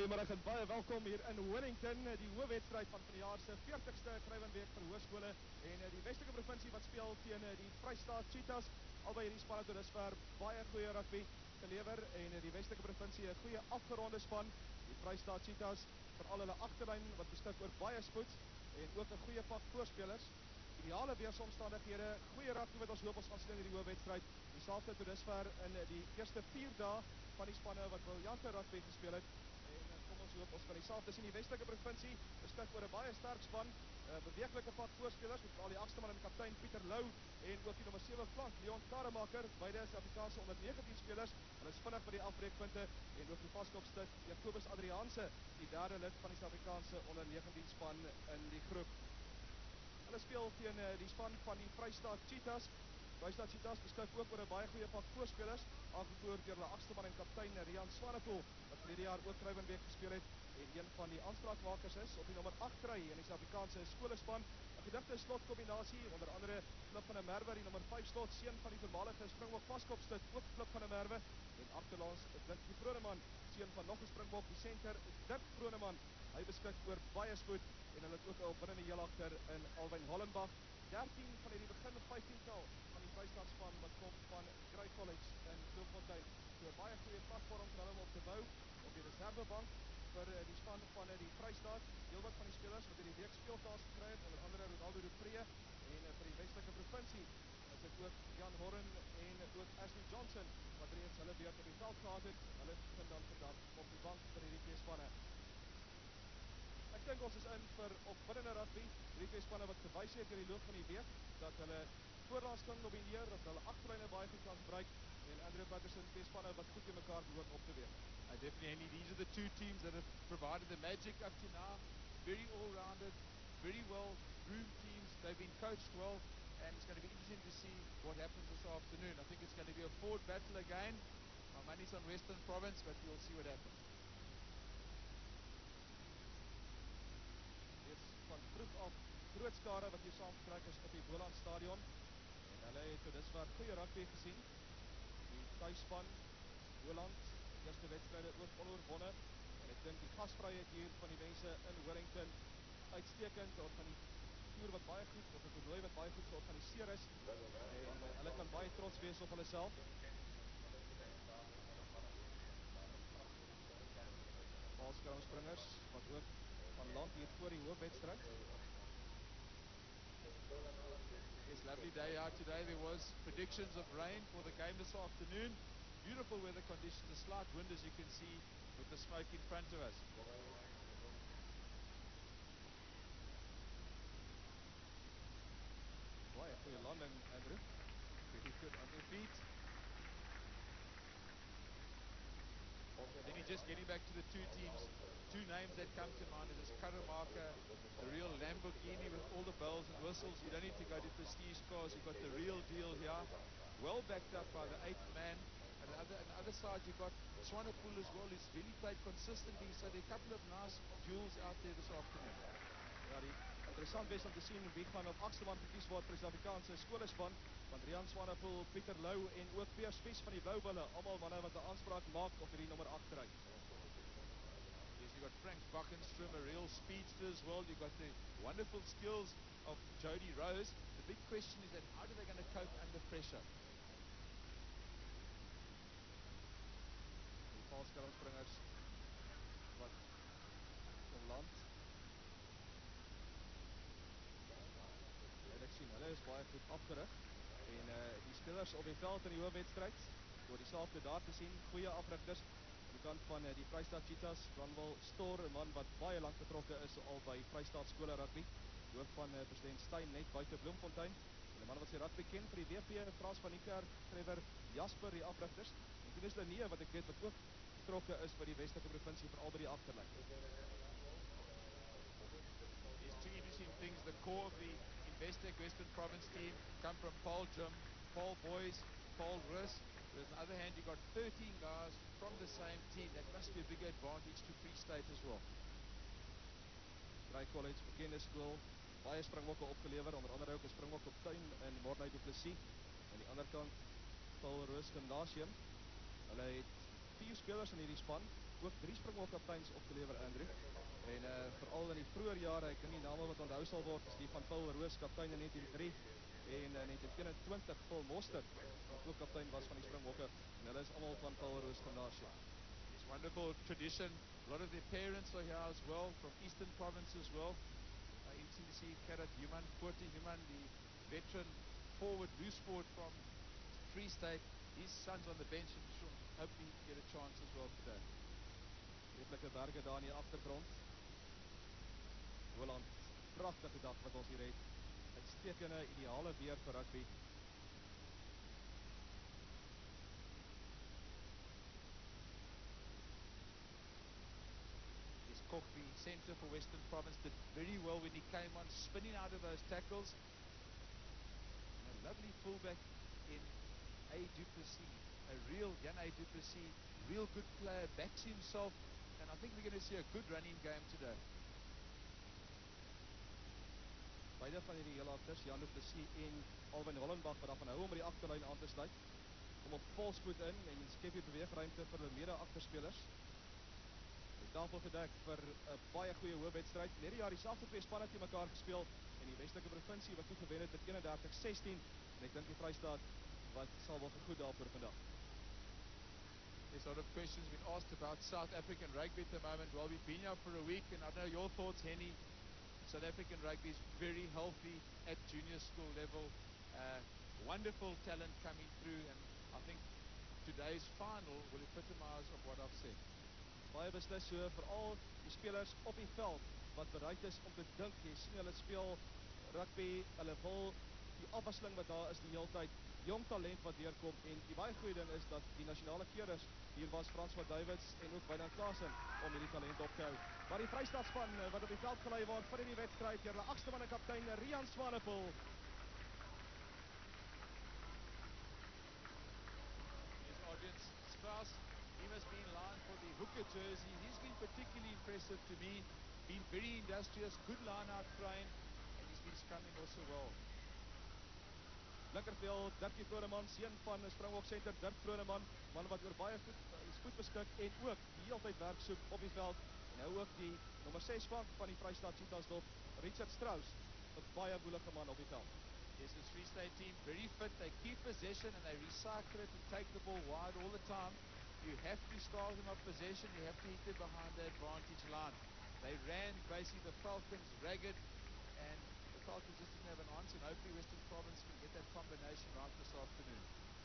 Goeiemiddag en baie welkom hier in Wellington, die hoofwedstryd van die jaar se 40ste Craven week vir hoërskole en die Westelike provinsie wat speel teen die Vrystaat Cheetahs. Albei hierdie spanne tot dusver baie goeie rugby gelewer en die Westelike provinsie 'n goeie afgeronde span. Die Vrystaat Cheetahs veral hulle agterlyn wat beskik oor baie spoed en ook 'n goeie pak voorspelers. Ideale weeromstandighede, goeie rugby wat ons hoop ons gaan sien in hierdie hoofwedstryd. Dieselfde tot dusver in die eerste 4 dae van die spanne wat briljante rugby gespeel het. En kom ons hoop ons kan dieselfde sien. Die Westelike provinsie beskik oor 'n baie sterk span, beweeglike pak voorspelers met veral die agste man en kaptein Pieter Lou en ook die nommer 7 flank Leon Karremaker, beide Suid-Afrikaanse onder 19 spelers. Hulle is vinnig by die afbreekpunte en ook die vaskopstuk Jacobus Adriaanse, die derde lid van die Suid-Afrikaanse onder 19 span in die groep. Hulle speel teen die span van die Vrystaat Cheetahs. Vrystaat Cheetahs beskik ook oor 'n baie goeie pak voorspelers, aangevoer deur hulle agste man en kaptein Rian Swanepoel, wat verlede jaar ook Craven week gespeel het en een van die aanspraakmakers is op die nommer 8 ry in die Suid-Afrikaanse skolespan. 'n Gedigte slotkombinasie, onder andere Flip van der Merwe, die nommer 5 slot, seun van die voormalige Springbok vaskopstuk, ook Flip van der Merwe, en agterlangs Dink die Vroneman, seun van nog 'n Springbok, die senter Dink Vroneman. Hy beskik oor baie spoed en hulle het ook 'n opwindende heel agter in Alwyn Hollenbach. 13 van hierdie begin 15-tal van die Vrystaat-span wat kom van Craven College in Bloemfontein. So 'n baie goeie platform vir hulle om op te bou op die reservebank vir die span van die Vrystaat. Heelwat van die spelers wat hierdie week speelkans gekry het, onder andere Ronaldo de Vree en vir die Westelike provinsie is dit ook Jan Horren en ook Ashley Johnson wat reeds hulle beurt op die veld gehad het. Hulle begin dan vandag op die bank vir hierdie twee spanne. Ek dink ons is in vir opwindende rugby. Hierdie twee spanne wat gewys het in die loop van die week dat hulle voorlangs kan domineer, dat hulle agterlyne baie goed kan gebruik en Andrew Patterson twee spanne wat goed in mekaar behoort op te weeg. Definitely, these are the two teams that have provided the magic up to now. Very all-rounded, very well-groomed teams. They've been coached well, and it's going to be interesting to see what happens this afternoon. I think it's going to be a forward battle again. My money's on Western Province, but we'll see what happens. Van vroeg af groot skare wat hier saamgetrek is op die Boland Stadion en hulle het tot dusver goeie rugby gesien. Die tuisspan Boland, eerste wedstryde ook onoorwonne en ek dink die gasvryheid hier van die mense in Wellington uitstekend, of van die toer wat baie goed, of 'n toernooi wat baie goed georganiseer is en hulle kan baie trots wees op hulle self. Baalskraamspringers wat ook van land hier voor die hoofwedstryd. It's a lovely day out today. There was predictions of rain for the game this afternoon. Beautiful weather conditions, a slight wind as you can see with the smoke in front of us. Baie goeie landing, Andrew. Pretty good on their feet. Then just getting back to the two teams, two names that come to mind is this Karremaker, the real Lamborghini with all the bells and whistles. You don't need to go to prestige cars. You've got the real deal here, well backed up by the 8th man. And on the other side, you've got Swanepoel as well, who's really played consistently. So there are a couple of nice duels out there this afternoon. Ja, die interessant wees om te sien wie gaan op agste man gekies word vir die Suid-Afrikaanse skolespan, van Rian Swanepoel, Pieter Lou en ook Peer Spies van die Bloubulle, almal manne wat 'n aanspraak maak op hierdie nommer 8 ry. Yes, you've got Frank Backenstrom, a real speedster as well. You've got the wonderful skills of Jody Rose. The big question is that how are they going to cope under pressure? Die valskarmspringers wat op land. En ek sien, hulle is baie goed afgerig en die spelers op die veld in die hoofwedstryd, door dieselfde daar te sien, goeie afrigters. Aan die kant van die Vrystaat Cheetahs, Granwil Stor, 'n man wat baie lank betrokke is al by Vrystaat skole rugby, hoof van president Steyn net buite Bloemfontein. En 'n man wat sy rugby ken vir die WP, Frans van die Kerk, Trevor Jasper, die afrigters. En Kobus Lenie wat ek weet wat ook betrokke is by die Westelike provinsie, veral by die agterlyn. There's two interesting things. The core of the Investec Western Province team come from Paul Jim, Paul Boys, Paul Rus. Whereas on the other hand, you've got 13 guys from the same team. That must be a big advantage to Free State as well. Craven College, bekende skool, baie Springbokke opgelewer, onder andere ook 'n Springbok kaptein in Morney du Plessis. Aan die ander kant, Paul Rus Gymnasium. Hulle het 4 spelers in hierdie span. ook 3 Springbokkapteins op te lewer, Andrew. En veral in die vroeë jare, ek dink die name wat onthou sal word is die van Paul Roos, kaptein in 1903 en 1921 Paul Mostert, wat ook kaptein was van die Springbokke. En hulle is almal van Paul Roos gymnasie. It's wonderful tradition. A lot of their parents are here as well, from Eastern Province as well. Interesting to see Karat Human, Forty Human, the veteran forward, loose forward from Free State. His son's on the bench and sure, hope he can get a chance as well today. Redelike berge daar in die agtergrond. Holland, pragtige dag wat ons hier het. Uitstekende, ideale weer vir rugby. His Kofi, centre for Western Province, did very well when he came on, spinning out of those tackles. And a lovely fullback in A. Duplessis, a real young A. Duplessis, real good player, backs himself, and I think we're going to see a good running game today. Beide van hierdie hele akters, Jan Duplessis en Alwyn Hollenbach, wat daarvan hou om by die agterlyn aan te sluit. Kom op volspoed in en skep die beweegruimte vir hulle mede-agterspelers. Die tafel gedek vir 'n baie goeie hoofwedstryd. Hierdie jaar dieselfde twee spanne teen mekaar gespeel en die Westelike provinsie wat toe gewen het met 31-16 en ek dink die Vrystaat wat sal wel gegoed daarvoor vandag. There's a lot of questions been asked about South African rugby at the moment. Well, we've been here for a week, and I know your thoughts, Henny. South African rugby is very healthy at junior school level. Wonderful talent coming through, and I think today's final will epitomize of what I've said. Baie beslis so, veral die spelers op die veld wat bereid is om te dink. Jy sien hulle speel rugby, hulle wil die afwisseling wat daar is die hele tyd, jong talent wat deurkom, en die baie goeie ding is dat die nasionale keerders hier was, Frans van Davids en ook Wynand Klaasen, om hierdie talent op te hou. Maar die Vrystaatspan wat op die veld gelei word vir hierdie wedstryd deur hulle 8ste man en kaptein Rian Swanepoel. His audience, Strauss, he must be in line for the hooker jersey. He's been particularly impressive to me. Been very industrious, good line-out throwing, and he's been scrumming also well. Linkerveld, Dirkie Vroneman, seun van Springbok center Dirk Vroneman, man wat oor baie spoed beskik en ook die heeltyd werk soek op die veld. En nou ook die nommer 6 van die Vrystaat Cheetahs dop, Richard Strauss, 'n baie boelige man op die veld. Yes, this Free State team, very fit. They keep possession and they recycle it and take the ball wide all the time. You have to starve them of possession. You have to hit them behind the advantage line. They ran basically the Falcons ragged, and the Falcons just didn't have an answer. And hopefully Western Province can get that combination right this afternoon.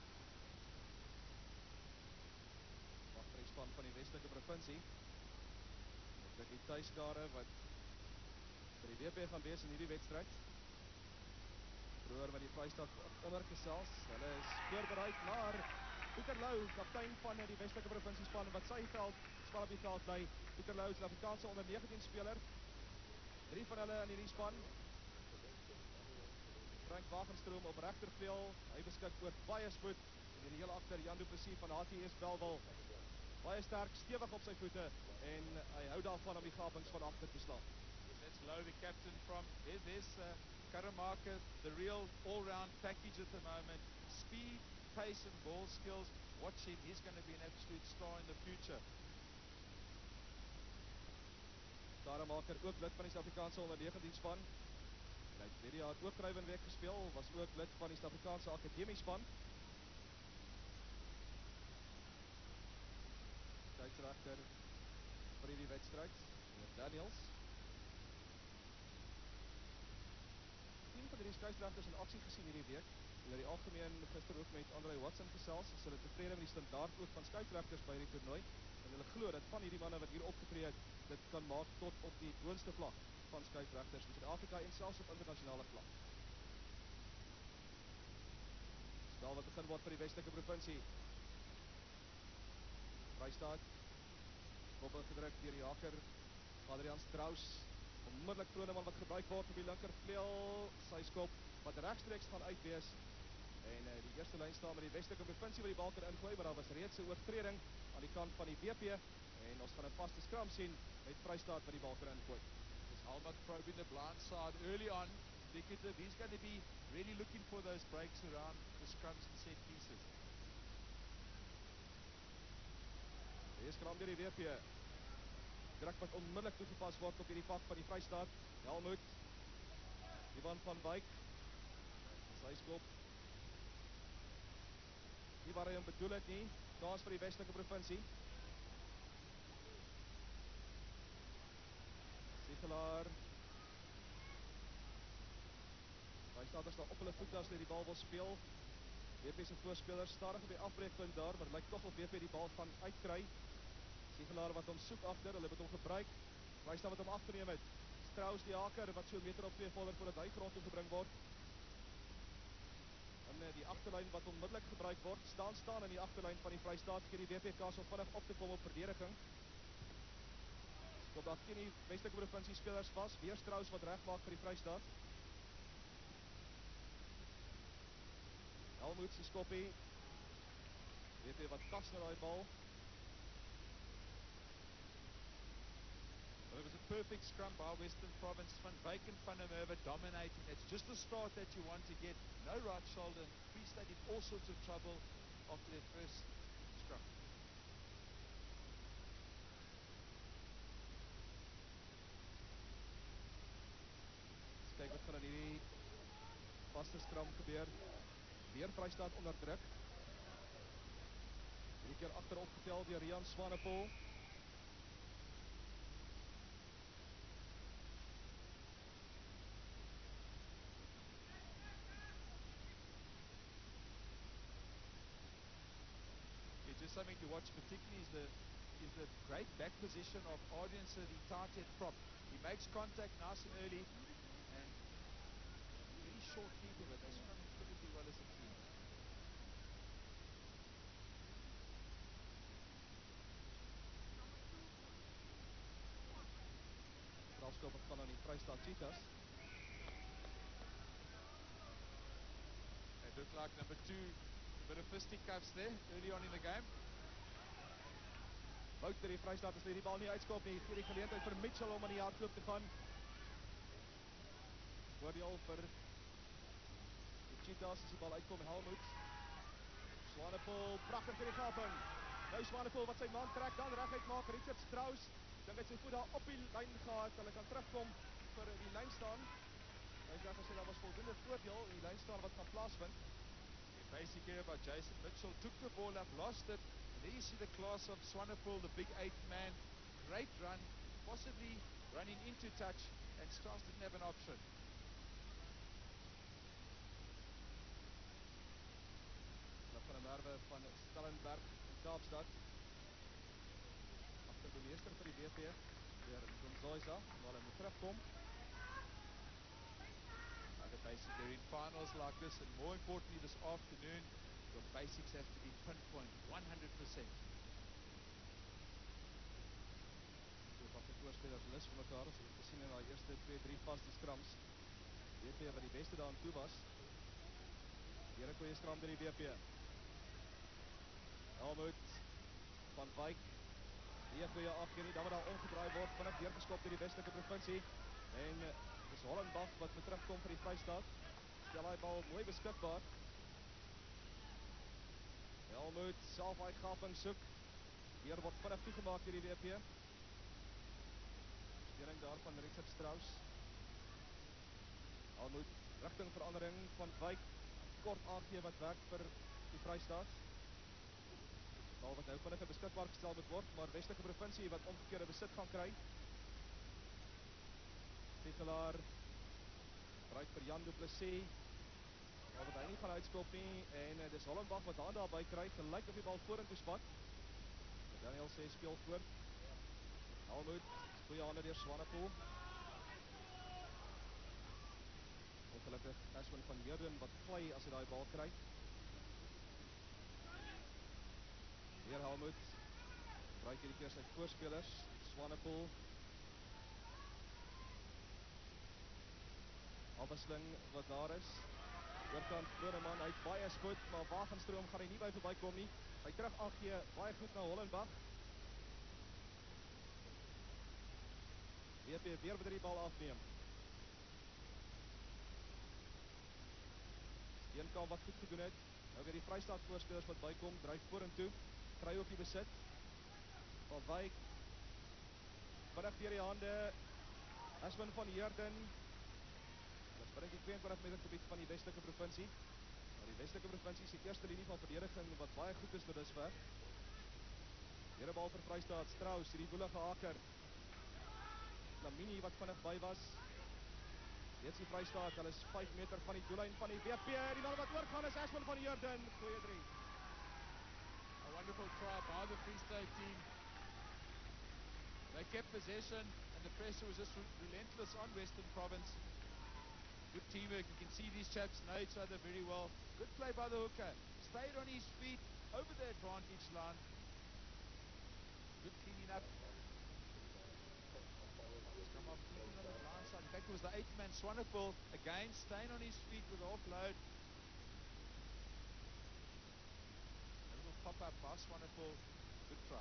Span van die Westelike provinsie. Ek dink die tuiskare wat vir die WP gaan wees in hierdie wedstryd. Vroeër met die Vrystaat ondergesels. Hulle is voorbereid, maar Pieter Lou, kaptein van die Westelike provinsie span wat sy span op die veld lei. Pieter Lou is 'n Afrikaanse onder 19 speler. 3 van hulle in hierdie span. Frank Wagenstroom op regtervleuel. Hy beskik oor baie spoed en die hele agter Jan Duplessis van HTS Bellville. Baie sterk, stewig op sy voete en hy hou daarvan om die gapings van agter te slaan. That's Low, the captain from, there's Karamaka, the real all-round package at the moment. Speed, pace and ball skills. Watch him, he's going to be an absolute star in the future. Karamaka ook lid van die Suid-Afrikaanse onder 19 span. Hy het hierdie jaar ook Craven week gespeel, was ook lid van die Suid-Afrikaanse akademiespan. Skeieregter vir hierdie wedstryd, Daniels. Een van hierdie skeieregters in aksie gesien hierdie week. Hulle die algemeen gister ook met Andre Watson gesels, is hulle tevrede met die standaard ook van skeieregters by hierdie toernooi. En hulle glo dat van hierdie manne wat hier opgetree het, dit kan maak tot op die boonste vlak van skeieregters in Suid-Afrika en selfs op internasionale vlak. Spel wat begin word vir die Westelike provinsie. Vrystaat, koppel gedruk deur die haker, Adrian Strauss, onmiddellik Vroneman wat gebruik word op die linkervleuel, sy skop wat regstreeks gaan uitwees, en die eerste lyn staan met die Westelike provinsie wat die bal kan ingooi, maar daar was reeds 'n oortreding aan die kant van die WP, en ons gaan 'n vaste skram sien met Vrystaat wat die bal kan ingooi. This Halmak probing the blind side early on, indicative he's going to be really looking for those breaks around the scrums and set pieces. Weer skram deur die WP. Druk wat onmiddellik toegepas word op hierdie pak van die Vrystaat. Helmut. Ivan van Wyk. Sy skop. Nie waar hy hom bedoel het nie. Kans vir die Westelike provinsie. Sigelaar. Vrystaat is daar op hulle voete as hulle die bal wil speel. WP se voorspeler stadig op die afbreekpunt daar, maar lyk tog of WP die bal gaan uitkry. Sigelaar wat hom soek agter, hulle het hom gebruik. Vrystaat wat hom afgeneem het. Strauss die haker wat so 'n meter of 2 vorder voordat hy grond toe gebring word. En die agterlyn wat onmiddellik gebruik word, staan in die agterlyn van die Vrystaat, gee die WP kans om vinnig op te kom op verdediging. Skop daar teen die Westelike provinsie spelers vas, weer Strauss wat regmaak vir die Vrystaat. Helmut se skoppie. WP wat tas na daai bal. Well, it was a perfect scrum by Western Province. Van Wyk and Van der Merwe dominating. It's just the start that you want to get. No right shoulder. Free State in all sorts of trouble after their first scrum. Kyk wat gaan in hierdie vaste scrum gebeur. Weer Vrystaat onder druk. Hierdie keer agterop getel deur Rian Swanepoel. Just something to watch particularly is the great back position of Ardianse, the tight head prop. He makes contact nice and early and very short keep of it. They scrum incredibly well as a team. Strafskop wat gaan aan die Vrystaat Cheetahs. It looked like number 2, a bit of fisticuffs there early on in the game. Wouter die Vrystaat as hy die bal nie uitskop nie, gee die geleentheid vir Mitchell om aan die hardloop te gaan. Voordeel vir die Cheetahs as die bal uitkom, Helmut. Swanepoel, pragtig vir die gaping. Nou Swanepoel wat sy man trek, dan reguit maak Richard Strauss. Dink hy sy voet daar op die lyn gehad, hulle kan terugkom vir die lyn staan. Hy het gesê daar was voldoende voordeel in die lyn staan wat gaan plaasvind. Basically about Jason Mitchell took the ball up, lost it, and there you see the class of Swanepoel, the big 8th man. Great run, possibly running into touch, and Strauss didn't have an option. Van der Merwe van Stellenberg in Kaapstad. Agter die meester vir die WP deur Gonzoisa, waar hy moet terugkom. Basically in finals like this, and more importantly this afternoon, your basics have to be pinpoint 100%. Die van die voorspelers lus vir mekaar, as jy het gesien in die eerste 2-3 vaste scrums. WP wat die beste daarin toe was. Weer 'n goeie scrum deur die WP. Helmut van Wyk. Nie goeie afgee nie, dan word daar omgedraai word, vinnig deurgeskop deur die Westelike provinsie. En dis Hollenbach wat moet terugkom vir die Vrystaat. Stel hy bal mooi beskikbaar. Helmut self hy gaping soek. Weer word vinnig toegemaak deur die WP. Steuning daar van Richard Strauss. Helmut rigting verandering van Wyk. Kort aangee wat werk vir die Vrystaat. Bal wat nou vinnig beskikbaar gestel moet word, maar Westelike provinsie wat omgekeerde besit gaan kry. Sigelaar bruik vir Jan Du Plessis. Maar wat hy nie gaan uitskop nie, en dis Hollenbach wat daarby kry, gelyk of die bal vorentoe spat. Daniel sê speel voort. Helmut, goeie hande deur Swanepoel. Ongelukkig Ashwin van Heerden wat gly as hy daai bal kry. Weer Helmut. Bruik hierdie keer sy voorspelers, Swanepoel. Afwisseling wat daar is. Oorkant Groneman, hy het baie spoed, maar Wagenstroom gaan hy nie by verbykom nie. Hy terug aangee, baie goed na Hollenbach. WP weer met die bal afneem. Steenkamp wat goed gedoen het. Nou weer die Vrystaat voorspelers wat bykom, dryf vorentoe, kry ook die besit. Van Wyk. Vinnig deur die hande. Ashwin van Heerden. Hulle is binne die 22 meter gebied van die Westelike provinsie. Maar die Westelike provinsie se eerste linie van verdediging wat baie goed is tot dusver. Here bal vir Vrystaat, Strauss, hierdie woelige haker. Lamini wat vinnig by was. Reeds die Vrystaat, hulle is 5 meter van die doellyn van die WP. Die man wat oorgaan is Ashwin van Heerden. Goeie 3. A wonderful try by the Free State team. They kept possession and the pressure was just relentless on Western Province. Good teamwork. You can see these chaps know each other very well. Good play by the hooker. Stayed on his feet over the advantage line. Good cleaning up. Come off deep on the blind side. In fact, it was the 8-man Swanepoel again staying on his feet with the offload. A little pop-up by Swanepoel. Good try.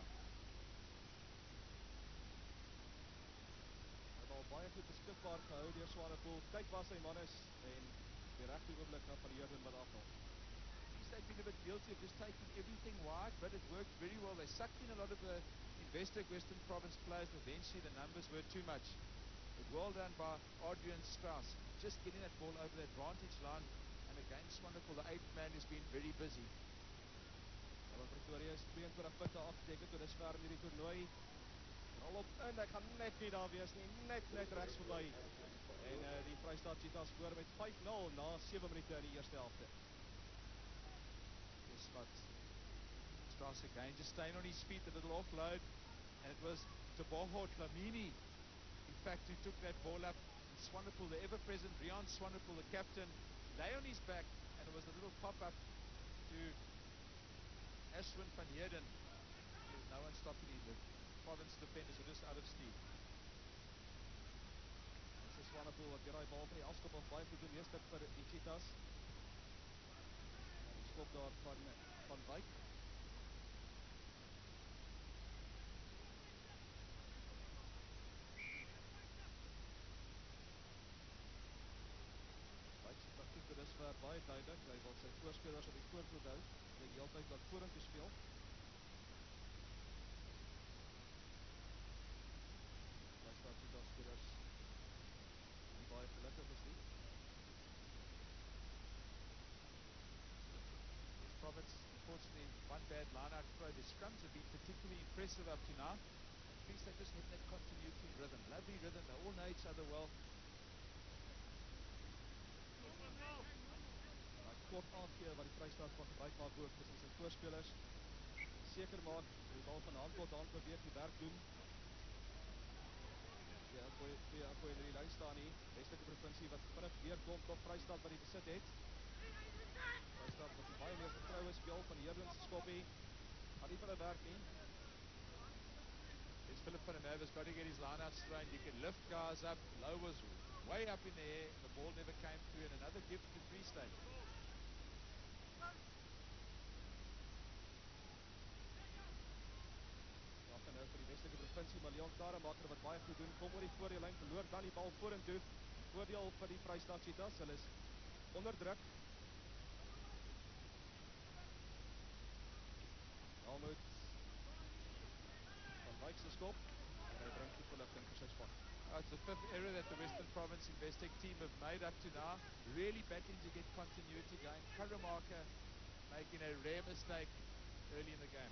Baie goed beskikbaar gehou deur Swanepoel. Kyk waar sy man is en die regte oomblik na van Heerden wat afhaal. They've been a bit guilty of just taking everything wide, but it worked very well. They sucked in a lot of the Investec Western Province players, but eventually the numbers were too much. But well done by Adrian Strauss, just getting that ball over the advantage line. And again, Swanepoel, the 8th man, has been very busy. Pretoria is 22 punte afgeteken tot dusver in hierdie toernooi. Rol op in, hy gaan net nie daar wees nie, net regs verby. En die Vrystaat Cheetahs voor met 5-0 na 7 minute in die eerste helfte. Yes, but Strauss again just staying on his feet, a little offload, and it was Taboho Tlamini, in fact, who took that ball up. And Swanepoel, the ever-present Rian Swanepoel, the captain, lay on his back, and it was a little pop-up to Ashwin van Heerden. There's no one stopping him. The province defenders are just out of steam. Dit is Swanepoel wat hier die bal van die afskop af baie goed doen, meeste vir die Cheetahs. Die skop daar van Wyk. Wyk se taktiek tot dusver baie duidelik. Hy wil sy voorspelers op die voorvoet hou. Hy die altyd wat vorentoe speel. Vrystaat Cheetahs spelers die baie gelukkig is nie. This province, unfortunately, one bad line-out throw. The scrums have been particularly impressive up to now. Free State just hitting that continuity and rhythm. Lovely rhythm. They all know each other well. Kort aangee wat die Vrystaat van gebruik maak ook tussen sy voorspelers. Seker maak die bal van hand tot hand beweeg die werk doen. Ja, goeie in die lyn staan nie. Westelike provinsie wat vinnig weer kom tot Vrystaat wat die besit het. Vrystaat wat die baie meer vertroue speel van Heerden se skoppie. Gaan nie vir hulle werk nie. It's Philip van der Merwe has got to get his line-outs thrown. You can lift guys up. Low was way up in the air. The ball never came through, and another gift to Free State. Nou vir die Westelike provinsie, maar Leon Karemaker wat baie goed doen, kom oor die voordeellyn, verloor dan die bal vorentoe. Voordeel vir die Vrystaat Cheetahs, hulle is onder druk. Helmut van Wyk se skop, en hy bring goed verligting vir sy span. It's the 5th error that the Western Province Investec team have made up to now. Really battling to get continuity going. Karemaker making a rare mistake early in the game.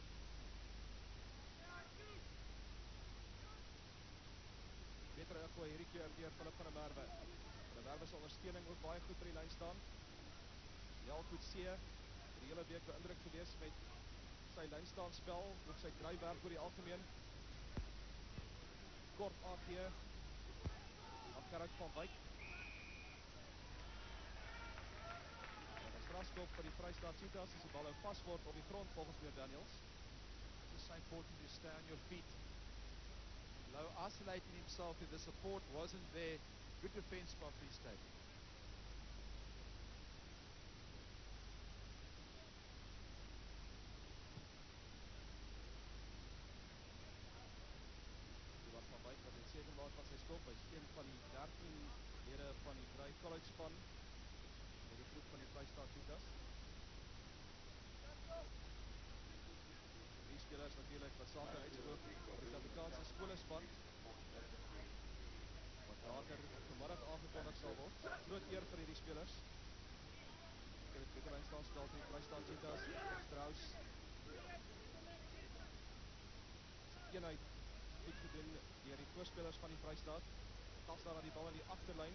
Beter uitgooi hierdie keer deur Philip van der Merwe. Van der Merwe se ondersteuning ook baie goed by die lyn staan. Jelkoet C, die hele week beïndruk gewees met sy lynstaanspel, ook sy dryfwerk oor die algemeen. Kort aangee, afgeruk van Wyk. En 'n strafskop vir die Vrystaat Cheetahs as die bal nou vas word op die grond volgens meneer Daniels. It's so important to stay on your feet. Low isolating himself if the support wasn't there. Good defense by Free State. Johan van Wyk wat het seker maak van sy skop. Hy is een van die 13 lede van die Vry College span met die groep van die Vrystaat Cheetahs. Die spelers wat natuurlik wat sake uitspook oor die Suid-Afrikaanse skolespan wat later vanmiddag aangekondig sal word. Groot eer vir hierdie spelers. Ek het Betelijn staan spel vir die Vrystaat Cheetahs, Strauss. Eenheid goed gedoen deur die voorspelers van die Vrystaat. Afstaan aan die bal in die agterlyn.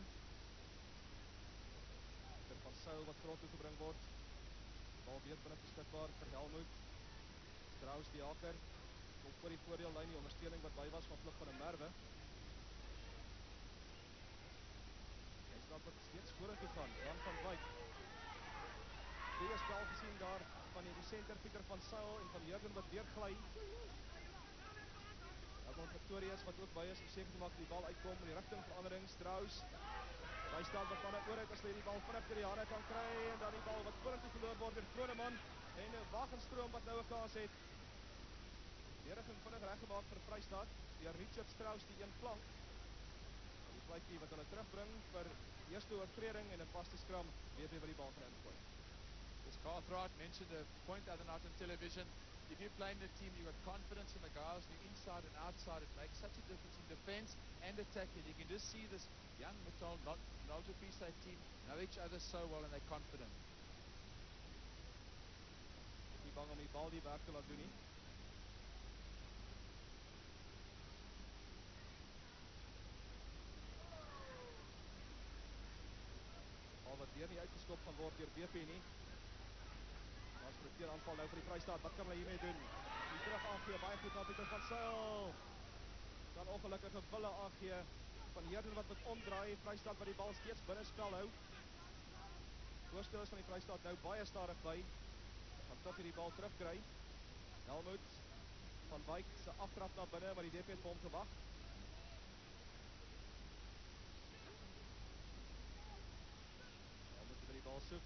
Van Sail wat grond toe gebring word. Bal weer binne beskikbaar vir Helmut. Strauss die haker. Kom voor die voordeellyn, die ondersteuning wat by was van Vlug van 'n Merwe. Hy stap wat steeds vorentoe gaan. Jan van Wyk. Goeie spel gesien daar van die senter Pieter van Sail en van Jurgen wat weer gly. Daar kom Victorius wat ook by is om seker te maak die bal uitkom in die rigting verandering. Strauss. Hy staan wat van ooruit as hy die bal vinnig deur die hande kan kry en dan die bal wat vorentoe verloor word deur Groneman en Wagenstroom wat nou 'n kans het. Verdediging vinnig reggemaak vir Vrystaat deur Richard Strauss die een flank. Die fluitjie wat hulle terugbring vir eerste oortreding en 'n vaste skram WP wat die bal kan ingooi. As Cartwright mentioned the point the other night on television, if you play in the team, you've got confidence in the guys, the inside and outside. It makes such a difference in defense and attack. And you can just see this young Metal, not to piece that team, know each other so well and they're confident. Nie bang om die bal die werk te laat doen nie. Bal wat weer nie uitgeskop gaan word deur BP nie. Daar's 'n teeraanval nou vir die Vrystaat. Wat kan hulle hiermee doen? Die terug aangee baie goed aan Pieter van Sail. Dan ongelukkige wille aangee van Heerden wat omdraai. Vrystaat wat die bal steeds binne spel hou. Voorspelers van die Vrystaat nou baie stadig by. Gaan tog hierdie bal terugkry. Helmut van Wyk se aftrap na binne, maar die DP het vir hom gewag. Helmut vir die bal soek.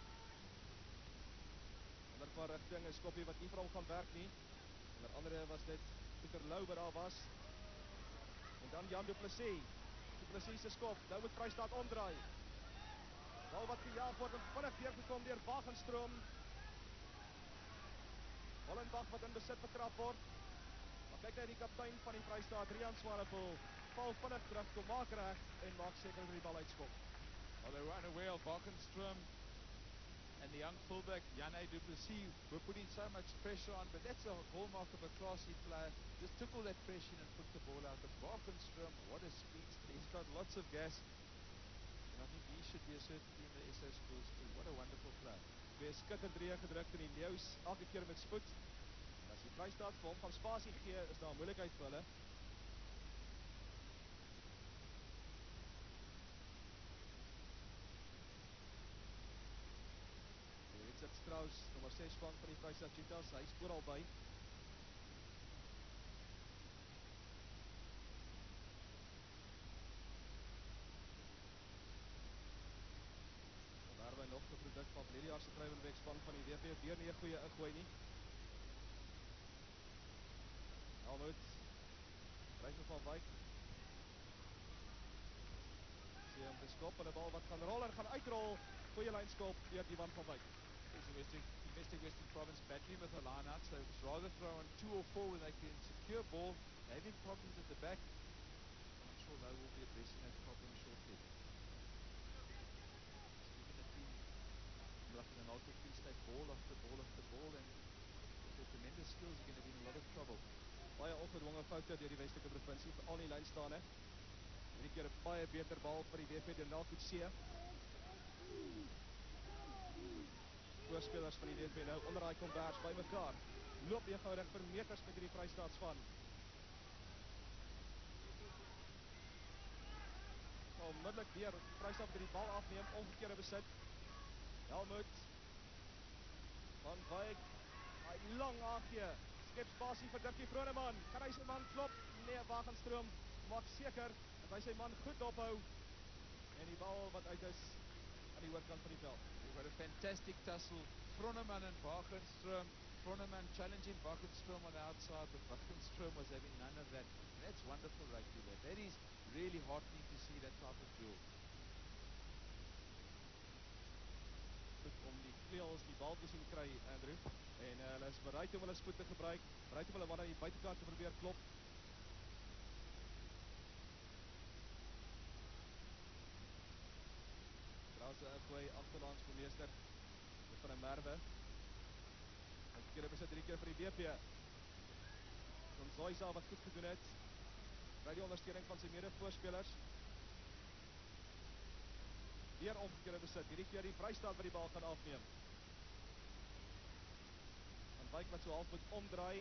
Ander van rigting, 'n skoppie wat nie vir hom gaan werk nie. Onder andere was dit Pieter Lou wat daar was. En dan Jan Du Plessis. Du Plessis se skop. Nou moet Vrystaat omdraai. Bal wat gejaag word en vinnig deurgekom deur Wagenstroom. Hollenbach wat in besit betrap word. Maar kyk net die kaptein van die Vrystaat, Rian Swanepoel, val vinnig terug, kom maak reg en maak seker dat die bal uitskop. Well, they were unaware of Wagenstroom and the young fullback, Janne Du Plessis, were putting so much pressure on, but that's a hallmark of a classy player. Just took all that pressure and put the ball out. But Wagenstroom, what a speed. He's got lots of gas. And I think he should be a certainty in the SA schools too. What a wonderful player. Twee skitterdrieë gedruk in die leeu's, elke keer met spoed. En as die Vrystaat vir hom van spasie gee, is daar 'n moeilikheid vir hulle. Richard Strauss, nommer 6 span van die Vrystaat Cheetahs, hy spoor al by. Daarby nog 'n produk van verlede jaar se Craven span van die WP, weer nie 'n goeie ingooi nie. Helmut, Craven van Wyk. Sien hom te skop en 'n bal wat gaan rol en gaan uitrol. Goeie lynskop deur Ivan van Wyk. Western Province battling with the line-out, so it's rather throw on 2 or 4 when they can secure ball. They're having problems at the back. I'm sure they will be addressing that problem shortly. Even a team like the North Free State, ball after ball after ball, and with their tremendous skills, are going to be in a lot of trouble. Baie ongedwonge foute deur die Westelike provinsie, veral die lynstaane. Hierdie keer 'n baie beter bal vir die WP deur Nelkoet C. Voorspelers van die WP nou onder daai kombers by mekaar. Loop eenvoudig vir meters met hierdie Vrystaatspan. Onmiddellik weer Vrystaat met die bal afneem, omgekeerde besit. Helmut van Wyk, hy lang aangee. Skep spasie vir Dirkie Groneman. Kan hy sy man klop? Nee, Wagenstroom maak seker dat hy sy man goed ophou. En die bal wat uit is aan die oorkant van die veld. We've got a fantastic tussle. Groneman and Wagenstroom. Groneman challenging Wagenstroom on the outside, but Wagenstroom was having none of that. And that's wonderful rugby there. That is really heartening to see that type of duel. Goed om die vleuels die bal te sien kry, Andrew. En hulle is bereid om hulle spoed te gebruik, bereid om hulle man aan die buitekant te probeer klop. Trouwens, gooi achterlangs vir meester van 'n Merwe. En verkeerde besit 3 keer vir die WP. Dan Zoisa wat goed gedoen het. Kry die ondersteuning van sy mede-voorspelers. Weer omgekeerde besit. Hierdie keer die Vrystaat wat die bal gaan afneem. Van Wyk wat so half moet omdraai.